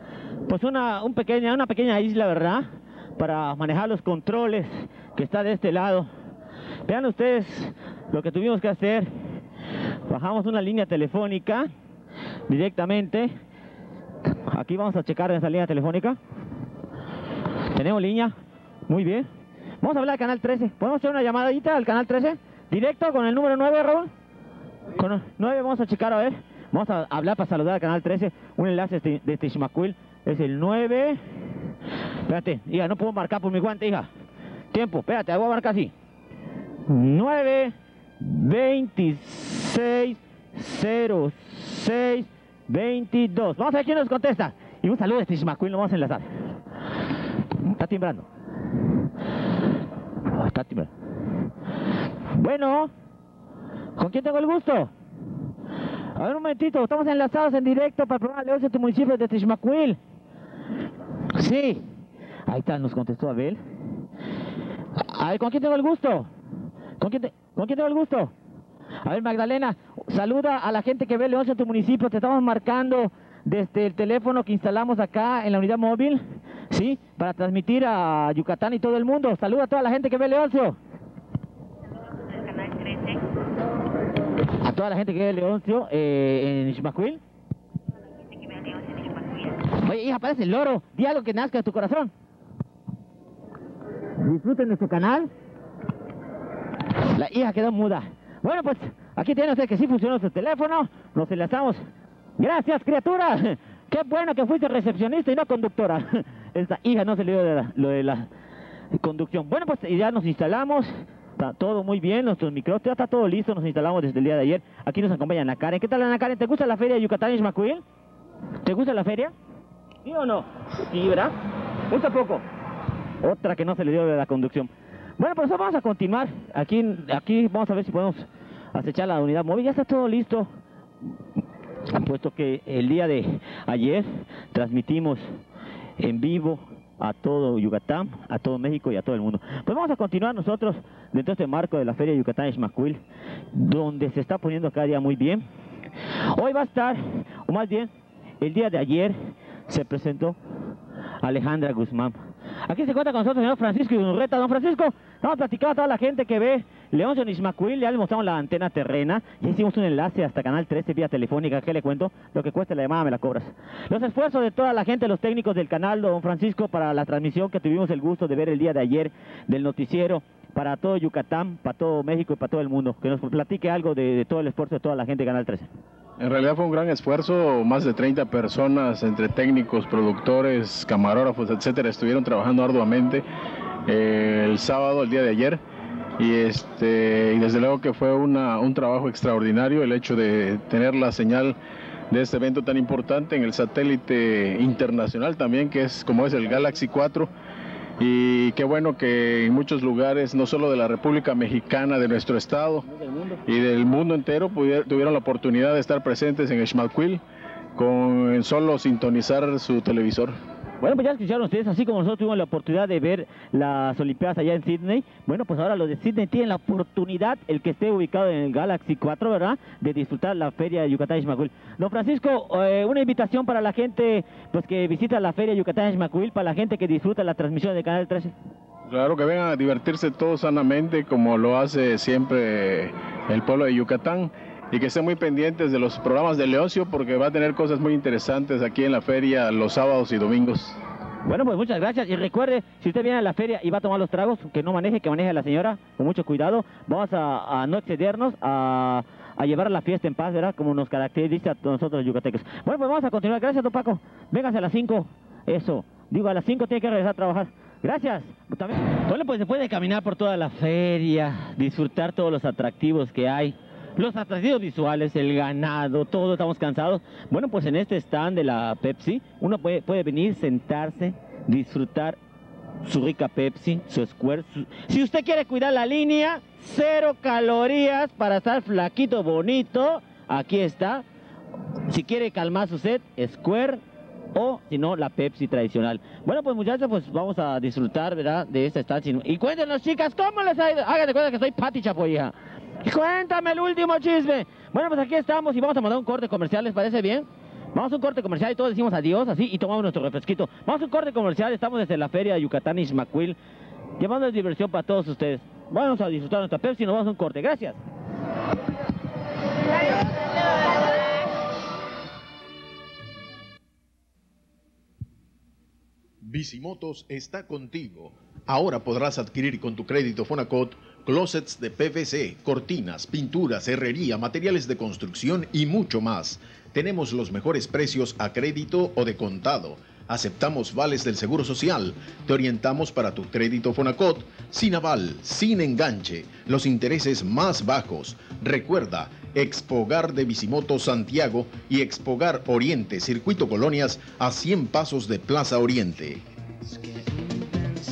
pequeña isla, ¿verdad?, para manejar los controles que está de este lado. Vean ustedes lo que tuvimos que hacer. Bajamos una línea telefónica directamente. Aquí vamos a checar esa línea telefónica. Tenemos línea. Muy bien. Vamos a hablar al Canal 13. ¿Podemos hacer una llamadita al Canal 13? Directo con el número 9, Raúl. Con el 9 vamos a checar, a ver. Vamos a hablar para saludar al Canal 13. Un enlace de Xmaquihuil es el 9. Espérate, hija, no puedo marcar por mi guante, hija. Tiempo, espérate, voy a marcar así. 9 26 06 22. Vamos a ver quién nos contesta. Y un saludo de Xmaquihuil, lo vamos a enlazar. Está timbrando. Oh, está timbrando. Bueno, ¿con quién tengo el gusto? A ver un momentito, estamos enlazados en directo para el programa Leoncio, tu municipio de Tixmaquil. Sí, ahí está, nos contestó Abel. A ver, ¿con quién tengo el gusto? ¿Con quién tengo el gusto? A ver, Magdalena, saluda a la gente que ve Leoncio, tu municipio. Te estamos marcando desde el teléfono que instalamos acá en la unidad móvil, ¿sí? Para transmitir a Yucatán y todo el mundo. Saluda a toda la gente que ve Leoncio. A toda la gente que ve Leoncio en Tixmaquil. Oye, hija, parece el loro. Di algo que nazca de tu corazón. Disfruten de su canal. La hija quedó muda. Bueno, pues aquí tienen ustedes que sí funcionó su teléfono. Nos enlazamos. Gracias, criatura. Qué bueno que fuiste recepcionista y no conductora. Esta hija no se le dio lo de la conducción. Bueno, pues ya nos instalamos. Está todo muy bien, nuestros micrófonos, ya está todo listo, nos instalamos desde el día de ayer. Aquí nos acompaña Ana Karen. ¿Qué tal, Ana Karen? ¿Te gusta la feria de Yucatán y Tixmaquil? ¿Te gusta la feria? ¿Sí o no? Sí, ¿verdad? Un poco. Otra que no se le dio de la conducción. Bueno, pues vamos a continuar. Aquí vamos a ver si podemos acechar la unidad móvil. Ya está todo listo. Puesto que el día de ayer transmitimos en vivo a todo Yucatán, a todo México y a todo el mundo. Pues vamos a continuar nosotros dentro de este marco de la Feria de Yucatán y Tixmaquil, donde se está poniendo cada día muy bien. Hoy va a estar, o más bien, el día de ayer se presentó Alejandra Guzmán. Aquí se cuenta con nosotros el señor Francisco Urreta. Don Francisco, vamos a platicar a toda la gente que ve Leoncio en Tixmaquil. Ya le mostramos la antena terrena. Ya hicimos un enlace hasta Canal 13 vía telefónica. ¿Qué le cuento? Lo que cuesta la llamada me la cobras. Los esfuerzos de toda la gente, los técnicos del canal, don Francisco, para la transmisión que tuvimos el gusto de ver el día de ayer del noticiero para todo Yucatán, para todo México y para todo el mundo. Que nos platique algo de todo el esfuerzo de toda la gente de Canal 13. En realidad fue un gran esfuerzo, más de 30 personas, entre técnicos, productores, camarógrafos, etcétera, estuvieron trabajando arduamente el sábado, el día de ayer, y desde luego que fue un trabajo extraordinario el hecho de tener la señal de este evento tan importante en el satélite internacional también, que es como es el Galaxy 4. Y qué bueno que en muchos lugares, no solo de la República Mexicana, de nuestro estado y del mundo entero, tuvieron la oportunidad de estar presentes en Tixmaquil con solo sintonizar su televisor. Bueno, pues ya escucharon ustedes, así como nosotros tuvimos la oportunidad de ver las Olimpiadas allá en Sydney. Bueno, pues ahora los de Sydney tienen la oportunidad, el que esté ubicado en el Galaxy 4, ¿verdad?, de disfrutar la Feria de Yucatán y Tixmaquil. Don Francisco, una invitación para la gente pues que visita la Feria de Yucatán y Tixmaquil, para la gente que disfruta la transmisión de Canal 13. Claro, que vengan a divertirse todos sanamente, como lo hace siempre el pueblo de Yucatán, y que estén muy pendientes de los programas de Leoncio, porque va a tener cosas muy interesantes aquí en la feria los sábados y domingos. Bueno, pues muchas gracias, y recuerde, si usted viene a la feria y va a tomar los tragos, que no maneje, que maneje a la señora con mucho cuidado. Vamos a no excedernos, a llevar la fiesta en paz, ¿verdad?, como nos caracteriza a nosotros los yucatecos. Bueno, pues vamos a continuar. Gracias, don Paco. Véngase a las 5, eso, digo, a las 5 tiene que regresar a trabajar. Gracias. Bueno, pues se puede caminar por toda la feria, disfrutar todos los atractivos que hay. Los atractivos visuales, el ganado, todo, estamos cansados. Bueno, pues en este stand de la Pepsi, uno puede venir, sentarse, disfrutar su rica Pepsi, su Square. Si usted quiere cuidar la línea, 0 calorías para estar flaquito, bonito, aquí está. Si quiere calmar su sed, Square, o si no, la Pepsi tradicional. Bueno, pues muchachos, pues vamos a disfrutar, ¿verdad?, de esta estancia. Y cuéntenos, chicas, ¿cómo les ha ido? Háganse cuenta que soy Pati Chapoy, hija. Cuéntame el último chisme. Bueno, pues aquí estamos y vamos a mandar un corte comercial, ¿les parece bien? Vamos a un corte comercial y todos decimos adiós, así, y tomamos nuestro refresquito. Vamos a un corte comercial, estamos desde la Feria de Yucatán y Tixmaquil, llevando diversión para todos ustedes. Vamos a disfrutar nuestra Pepsi y nos vamos a un corte. Gracias. Bicimotos está contigo. Ahora podrás adquirir con tu crédito Fonacot closets de PVC, cortinas, pinturas, herrería, materiales de construcción y mucho más. Tenemos los mejores precios a crédito o de contado. Aceptamos vales del Seguro Social. Te orientamos para tu crédito Fonacot sin aval, sin enganche, los intereses más bajos. Recuerda, Expogar de Bicimoto Santiago y Expogar Oriente, Circuito Colonias, a 100 pasos de Plaza Oriente.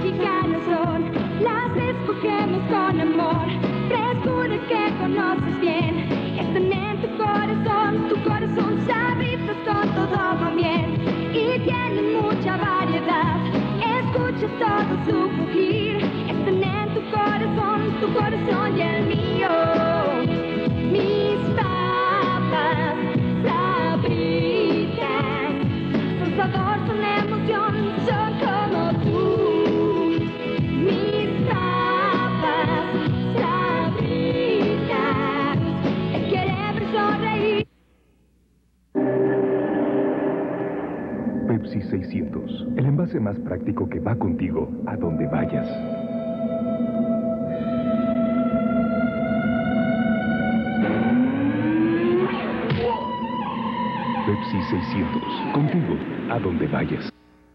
mexicanas son, las escogemos con amor, frescura que conoces bien, están en tu corazón sabritas con todo va bien, y tienen mucha variedad, escucha todo su crujir, están en tu corazón y el mío, mis papas sabritas, son sabor, son emoción, son como tú, mis papas sabritas, el querer sonreír. Pepsi 600, el envase más práctico que va contigo a donde vayas. Pepsi 600, contigo a donde vayas.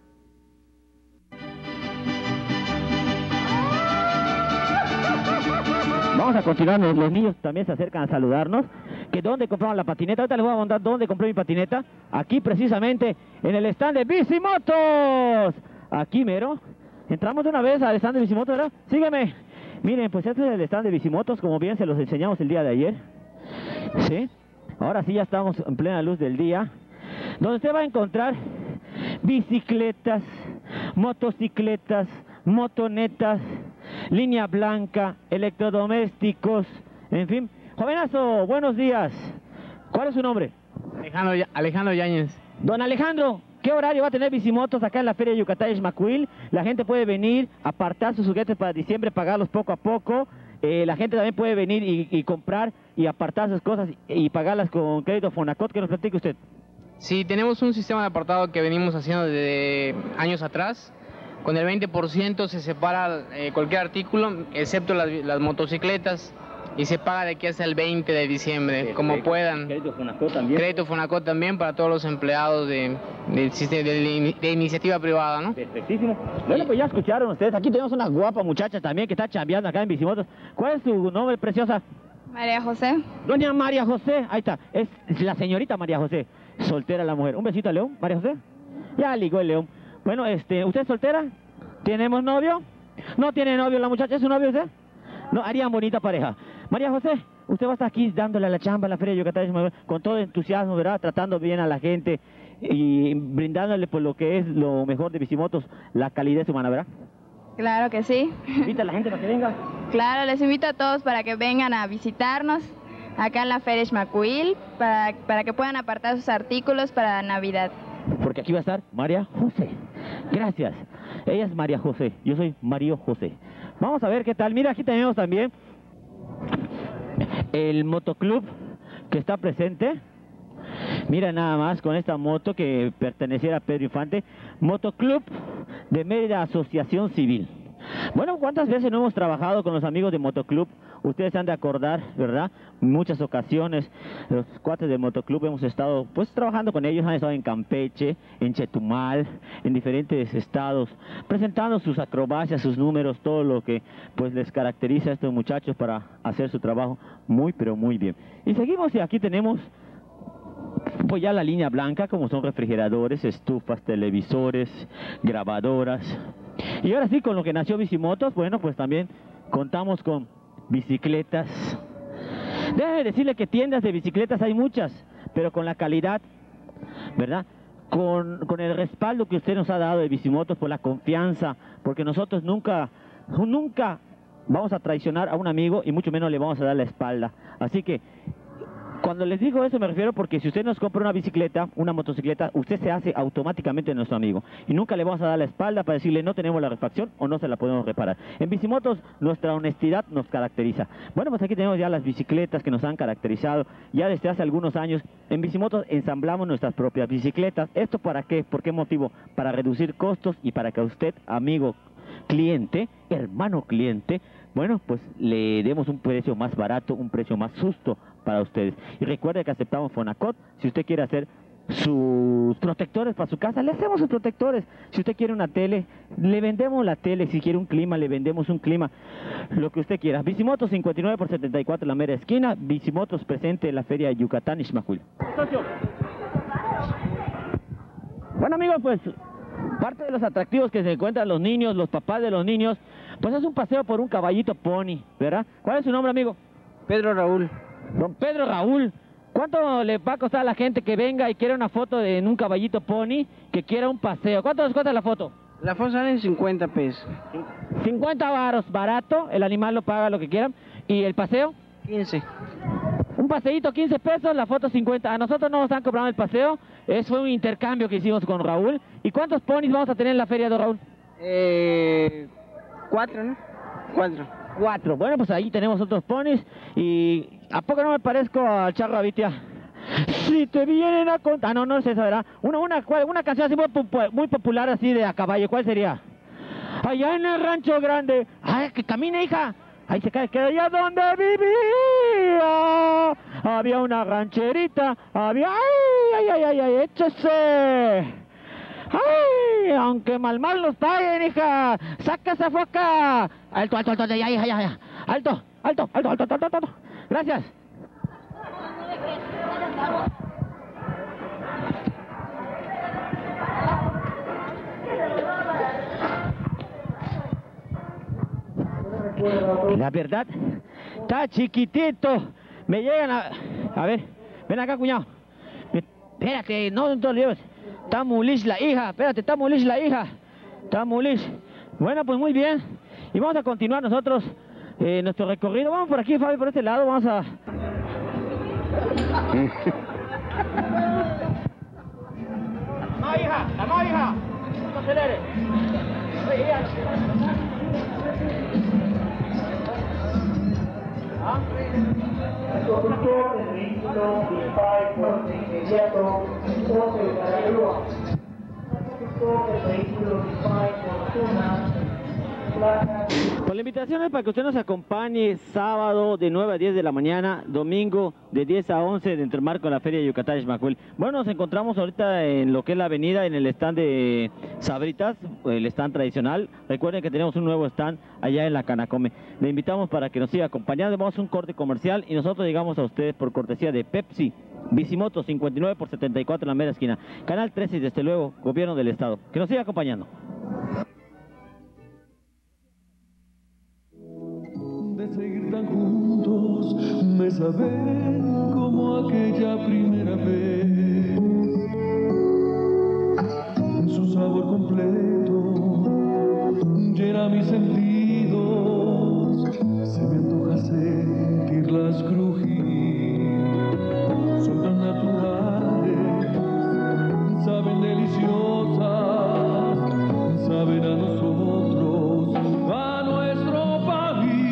Vamos a continuar, los niños también se acercan a saludarnos. Que dónde compraron la patineta, ahorita les voy a contar dónde compré mi patineta. Aquí precisamente, en el stand de Bicimotos. Aquí mero. Entramos de una vez al stand de Bicimotos, ¿verdad? Sígueme. Miren, pues este es el stand de Bicimotos, como bien se los enseñamos el día de ayer. ¿Sí? Ahora sí ya estamos en plena luz del día. Donde usted va a encontrar bicicletas, motocicletas, motonetas, línea blanca, electrodomésticos, en fin. Jovenazo, buenos días. ¿Cuál es su nombre? Alejandro Yáñez. Don Alejandro, ¿qué horario va a tener Bicimotos acá en la Feria de Yucatán Ixmaquil? La gente puede venir, apartar sus juguetes para diciembre, pagarlos poco a poco. La gente también puede venir y comprar y apartar sus cosas y pagarlas con crédito Fonacot. ¿Qué nos platica usted? Sí, tenemos un sistema de apartado que venimos haciendo desde años atrás. Con el 20% se separa cualquier artículo, excepto las motocicletas, y se paga de aquí hasta el 20 de diciembre, perfecto, como puedan. ¿Crédito Fonacot también? Crédito Fonacot también para todos los empleados de iniciativa privada, ¿no? Perfectísimo. Bueno, pues ya escucharon ustedes. Aquí tenemos una guapa muchacha también que está chambeando acá en Bicimotos. ¿Cuál es su nombre, preciosa? María José. Doña María José, ahí está. Es la señorita María José. Soltera la mujer. Un besito a León, María José. Ya ligó el León. Bueno, ¿usted es soltera? ¿Tenemos novio? ¿No tiene novio la muchacha? ¿Es su novio usted? No, harían bonita pareja. María José, usted va a estar aquí dándole a la chamba a la Feria de Yucatán con todo entusiasmo, ¿verdad? Tratando bien a la gente y brindándole por lo que es lo mejor de Bicimotos, la calidez humana, ¿verdad? Claro que sí. ¿Invita a la gente para que venga? Claro, les invito a todos para que vengan a visitarnos acá en la Feria Ixmaquil, para que puedan apartar sus artículos para Navidad. Porque aquí va a estar María José. Gracias. Ella es María José, yo soy Mario José. Vamos a ver qué tal. Mira, aquí tenemos también el motoclub que está presente. Mira nada más con esta moto que perteneciera a Pedro Infante. Motoclub de Mérida Asociación Civil. Bueno, ¿cuántas veces no hemos trabajado con los amigos de Motoclub? Ustedes se han de acordar, ¿verdad? Muchas ocasiones los cuates de Motoclub hemos estado pues trabajando con ellos, han estado en Campeche, en Chetumal, en diferentes estados, presentando sus acrobacias, sus números, todo lo que pues les caracteriza a estos muchachos para hacer su trabajo muy pero muy bien. Y seguimos y aquí tenemos pues ya la línea blanca, como son refrigeradores, estufas, televisores, grabadoras. Y ahora sí, con lo que nació Bicimotos, bueno, pues también contamos con bicicletas. Déjeme decirle que tiendas de bicicletas hay muchas, pero con la calidad, ¿verdad? Con el respaldo que usted nos ha dado de Bicimotos, por la confianza, porque nosotros nunca vamos a traicionar a un amigo y mucho menos le vamos a dar la espalda. Así que cuando les digo eso me refiero porque si usted nos compra una bicicleta, una motocicleta, usted se hace automáticamente nuestro amigo. Y nunca le vamos a dar la espalda para decirle no tenemos la refacción o no se la podemos reparar. En Bicimotos nuestra honestidad nos caracteriza. Bueno, pues aquí tenemos ya las bicicletas que nos han caracterizado. Ya desde hace algunos años en Bicimotos ensamblamos nuestras propias bicicletas. ¿Esto para qué? ¿Por qué motivo? Para reducir costos y para que a usted, amigo cliente, hermano cliente, bueno, pues le demos un precio más barato, un precio más justo para ustedes. Y recuerde que aceptamos Fonacot. Si usted quiere hacer sus protectores para su casa, le hacemos sus protectores. Si usted quiere una tele, le vendemos la tele. Si quiere un clima, le vendemos un clima. Lo que usted quiera. Bicimotos 59 por 74 la mera esquina. Bicimotos presente en la Feria de Yucatán Ixmaquil. Bueno amigos, pues Parte de los atractivos que se encuentran los niños, los papás de los niños, pues es un paseo por un caballito pony, ¿verdad? ¿Cuál es su nombre, amigo? Pedro Raúl. Don Pedro Raúl, ¿cuánto le va a costar a la gente que venga y quiera una foto en un caballito pony, que quiera un paseo? ¿Cuánto les cuesta la foto? La foto sale en 50 pesos. 50 varos, barato, el animal lo paga lo que quieran. ¿Y el paseo? 15. Un paseíto 15 pesos, la foto 50. A nosotros no nos están cobrando el paseo, eso fue un intercambio que hicimos con Raúl. ¿Y cuántos ponis vamos a tener en la feria, don Raúl? 4, ¿no? 4. Bueno, pues ahí tenemos otros ponis. ¿Y a poco no me parezco al Charro Abitia? Si te vienen a contar... Ah, no, no es esa, ¿verdad? Una canción así muy popular así de a caballo, ¿cuál sería? Allá en el rancho grande. ¡Ay, que camine, hija! Ahí se cae, que allá donde vivía había una rancherita, había... ¡Ay, échese! ¡Ay, aunque mal nos paguen, hija! ¡Saca esa foca! Alto, ya. Alto. Gracias. La verdad, está chiquitito. Me llegan a ver, ven acá, cuñado. Espérate, no te lo lleves. Está mulish la hija, espérate, está mulish la hija. Está mulish. Bueno, pues muy bien. Y vamos a continuar nosotros nuestro recorrido. Vamos por aquí, Fabi, por este lado. Vamos a... ¡No, hija! ¡No acelere! El conductor del vehículo dispara el corte inmediato o se dará grúa. El conductor del vehículo dispara por zona. Pues la invitación es para que usted nos acompañe sábado de 9 a 10 de la mañana, domingo de 10 a 11 dentro del marco de la Feria de Yucatán Xmacuil. Bueno, nos encontramos ahorita en lo que es la avenida, en el stand de Sabritas, el stand tradicional. Recuerden que tenemos un nuevo stand allá en la Canacome. Le invitamos para que nos siga acompañando. Vamos a un corte comercial y nosotros llegamos a ustedes por cortesía de Pepsi. Bicimoto 59 por 74 en la mera esquina. Canal 13 y desde luego, Gobierno del Estado. Que nos siga acompañando. De seguir tan juntos, me saben como aquella primera vez. Su sabor completo llena mis sentidos, se me antoja sentirlas crujir. Son tan naturales, saben deliciosas, saben a nosotros, a nuestro país.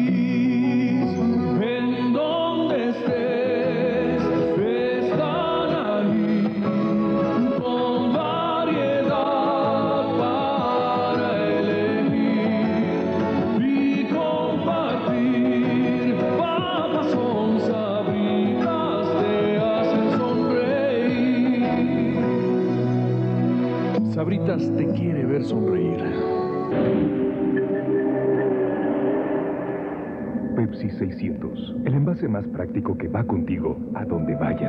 Sabritas te quiere ver sonreír. Pepsi 600, el envase más práctico que va contigo a donde vayas.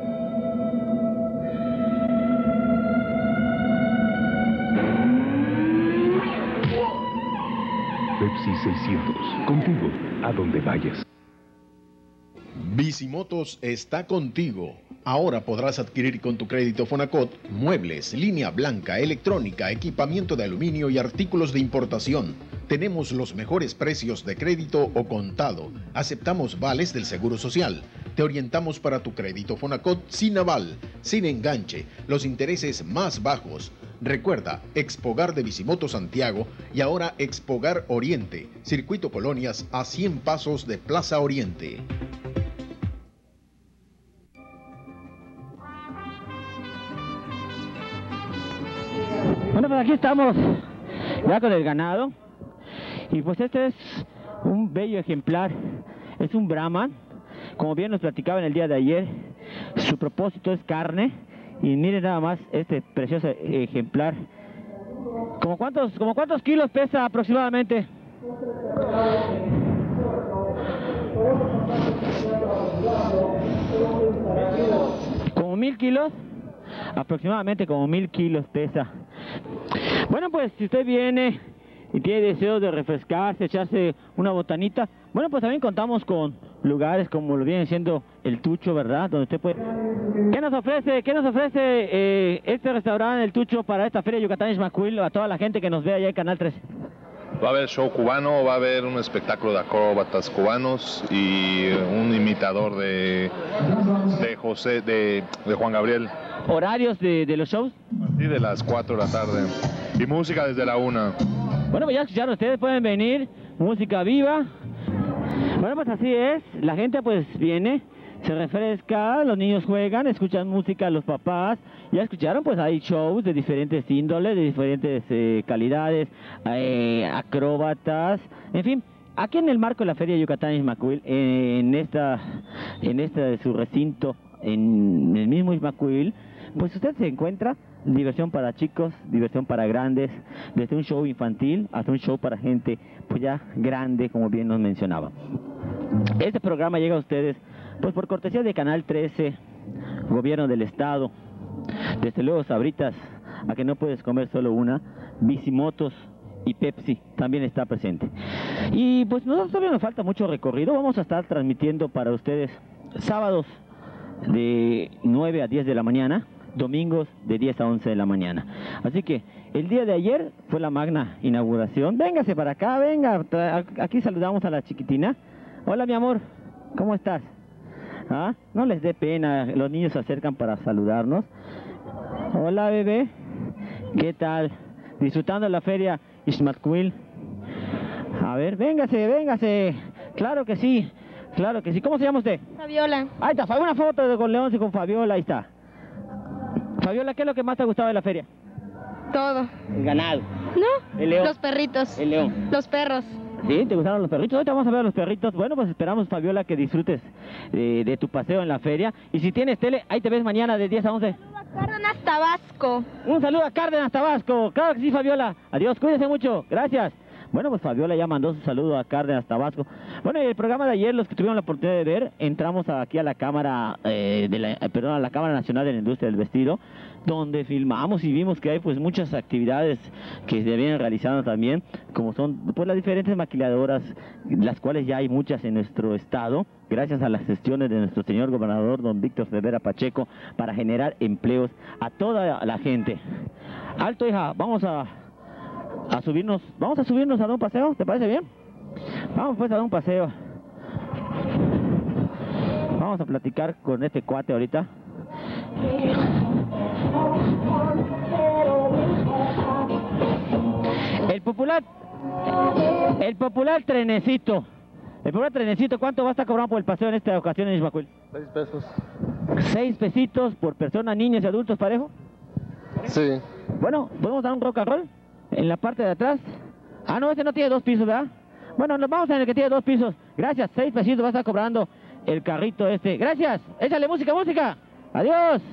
Pepsi 600, contigo a donde vayas. Bicimotos está contigo. Ahora podrás adquirir con tu crédito Fonacot muebles, línea blanca, electrónica, equipamiento de aluminio y artículos de importación. Tenemos los mejores precios de crédito o contado. Aceptamos vales del Seguro Social. Te orientamos para tu crédito Fonacot sin aval, sin enganche, los intereses más bajos. Recuerda, Expogar de Bicimoto Santiago y ahora Expogar Oriente, Circuito Colonias a 100 pasos de Plaza Oriente. Bueno, pues aquí estamos ya con el ganado y pues este es un bello ejemplar, es un Brahman, como bien nos platicaba en el día de ayer, su propósito es carne y miren nada más este precioso ejemplar. ¿Como cuántos kilos pesa aproximadamente? ¿Como 1000 kilos? Aproximadamente como 1000 kilos pesa. Bueno, pues si usted viene y tiene deseo de refrescarse, echarse una botanita, bueno, pues también contamos con lugares como lo viene siendo el Tucho, ¿verdad? Donde usted puede... ¿Qué nos ofrece este restaurante, el Tucho, para esta Feria Yucatán Ixmaquil, a toda la gente que nos ve allá en Canal 13? Va a haber show cubano, va a haber un espectáculo de acróbatas cubanos y un imitador de Juan Gabriel. ¿Horarios de los shows? Sí, de las 4 de la tarde. Y música desde la 1. Bueno, pues ya escucharon, ustedes pueden venir, música viva. Bueno, pues así es, la gente pues viene, se refresca, los niños juegan, escuchan música, los papás, ya escucharon, pues hay shows de diferentes índoles, de diferentes calidades, acróbatas, en fin. Aquí en el marco de la Feria Yucatán Ixmaquil, en su recinto, en el mismo Ixmaquil, pues usted se encuentra diversión para chicos, diversión para grandes, desde un show infantil hasta un show para gente pues ya grande, como bien nos mencionaba. Este programa llega a ustedes pues por cortesía de Canal 13, Gobierno del Estado, desde luego Sabritas, a que no puedes comer solo una, Bicimotos y Pepsi también está presente. Y pues nosotros todavía nos falta mucho recorrido, vamos a estar transmitiendo para ustedes sábados de 9 a 10 de la mañana, domingos de 10 a 11 de la mañana. Así que el día de ayer fue la magna inauguración. Véngase para acá, venga, aquí saludamos a la chiquitina. Hola mi amor, ¿cómo estás? ¿Ah? No les dé pena, los niños se acercan para saludarnos. Hola bebé, ¿qué tal? Disfrutando la Feria Ixmaquil. A ver, véngase, claro que sí. Claro que sí. ¿Cómo se llama usted? Fabiola. Ahí está, una foto con León y con Fabiola, ahí está. Fabiola, ¿qué es lo que más te ha gustado de la feria? Todo. El ganado. ¿No? El león. Los perritos. El león. Los perros. ¿Sí? ¿Te gustaron los perritos? Ahorita vamos a ver a los perritos. Bueno, pues esperamos, Fabiola, que disfrutes de tu paseo en la feria. Y si tienes tele, ahí te ves mañana de 10 a 11. Cárdenas, Tabasco. Un saludo a Cárdenas, Tabasco. Claro que sí, Fabiola. Adiós, cuídense mucho. Gracias. Bueno, pues Fabiola ya mandó su saludo a Cárdenas, Tabasco. Bueno, y el programa de ayer, los que tuvieron la oportunidad de ver, entramos aquí a la Cámara, a la Cámara Nacional de la Industria del Vestido, donde filmamos y vimos que hay pues muchas actividades que se vienen realizando también, como son pues las diferentes maquiladoras, las cuales ya hay muchas en nuestro estado, gracias a las gestiones de nuestro señor gobernador, don Víctor Rivera Pacheco, para generar empleos a toda la gente. Alto, hija, vamos a subirnos a dar un paseo, ¿te parece bien? Vamos pues a dar un paseo. Vamos a platicar con este cuate ahorita. El popular trenecito. El popular trenecito, ¿cuánto va a estar cobrando por el paseo en esta ocasión en Ixmaquil? 6 pesos. 6 pesitos por persona, niños y adultos, parejo. Sí. Bueno, ¿podemos dar un rock and roll? En la parte de atrás. Ah, no, ese no tiene 2 pisos, ¿verdad? Bueno, nos vamos en el que tiene 2 pisos. Gracias, 6 pesitos va a estar cobrando el carrito este. Gracias, échale música, música. Adiós.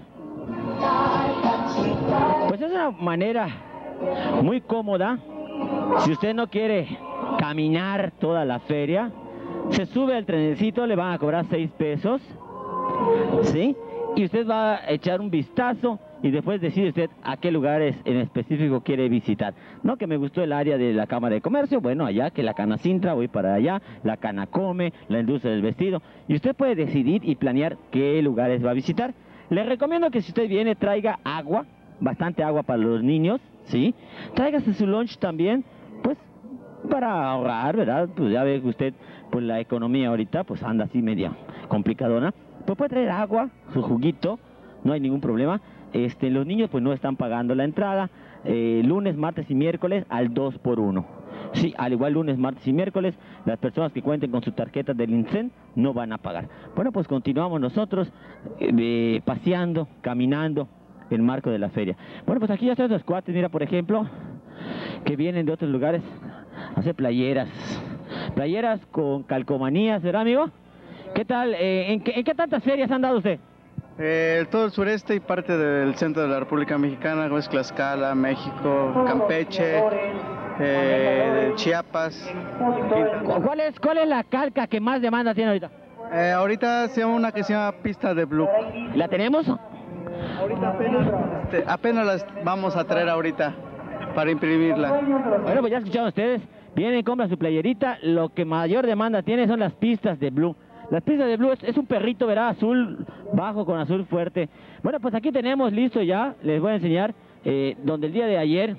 Pues es una manera muy cómoda. Si usted no quiere caminar toda la feria, se sube al trenecito, le van a cobrar 6 pesos. ¿Sí? Y usted va a echar un vistazo y después decide usted a qué lugares en específico quiere visitar. No, que me gustó el área de la Cámara de Comercio, bueno, allá que la Canacintra, voy para allá, la Canacome, la Industria del Vestido, y usted puede decidir y planear qué lugares va a visitar. Le recomiendo que si usted viene traiga agua, bastante agua para los niños, ¿sí? Tráigase su lunch también, pues para ahorrar, ¿verdad? Pues ya ve usted, pues la economía ahorita pues anda así media complicadona. Pues puede traer agua, su juguito, no hay ningún problema. Los niños pues no están pagando la entrada, lunes, martes y miércoles al 2 por 1. Sí, al igual lunes, martes y miércoles, las personas que cuenten con su tarjeta del INSEN no van a pagar. Bueno, pues continuamos nosotros paseando, caminando en marco de la feria. Bueno, pues aquí ya están los cuates, mira, por ejemplo, que vienen de otros lugares a hacer playeras con calcomanías, ¿verdad, amigo? ¿Qué tal? ¿En qué tantas ferias han dado usted? Todo el sureste y parte del centro de la República Mexicana, como es Tlaxcala, México, Campeche, Chiapas. ¿Cuál es la calca que más demanda tiene ahorita? Ahorita se llama una que se llama Pista de Blue. ¿La tenemos? Ahorita apenas las vamos a traer ahorita para imprimirla. Bueno, pues ya escucharon ustedes. Vienen, compran su playerita. Lo que mayor demanda tiene son las pistas de Blue. Las pistas de Blue es un perrito, verá, azul bajo con azul fuerte. Bueno, pues aquí tenemos listo ya. Les voy a enseñar donde el día de ayer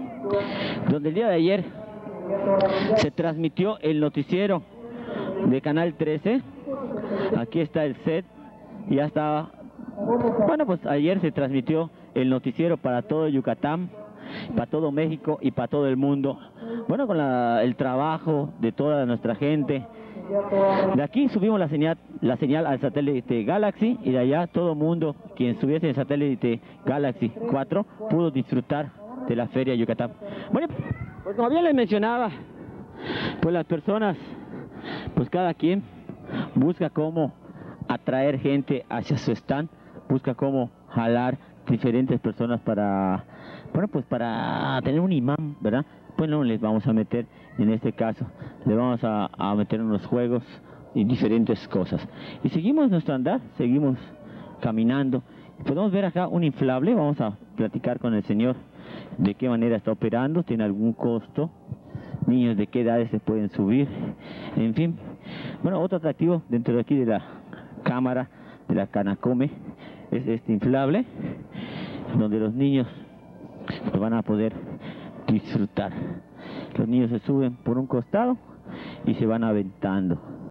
se transmitió el noticiero de Canal 13. Aquí está el set. Ya está. Bueno, pues ayer se transmitió el noticiero para todo Yucatán, para todo México y para todo el mundo. Bueno, con el trabajo de toda nuestra gente. De aquí subimos la señal al satélite Galaxy, y de allá todo el mundo, quien estuviese en el satélite Galaxy 4, pudo disfrutar de la Feria Yucatán. Bueno, pues como bien les mencionaba, pues las personas, pues cada quien busca cómo atraer gente hacia su stand, busca cómo jalar diferentes personas para, bueno, pues para tener un imán, ¿verdad? Pues no les vamos a meter, en este caso, le vamos a meter unos juegos y diferentes cosas. Y seguimos nuestro andar, seguimos caminando. Podemos ver acá un inflable, vamos a platicar con el señor de qué manera está operando, tiene algún costo, niños de qué edades se pueden subir, en fin. Bueno, otro atractivo dentro de aquí de la cámara de la Canacome es este inflable, donde los niños pues van a poder disfrutar. Los niños se suben por un costado y se van aventando.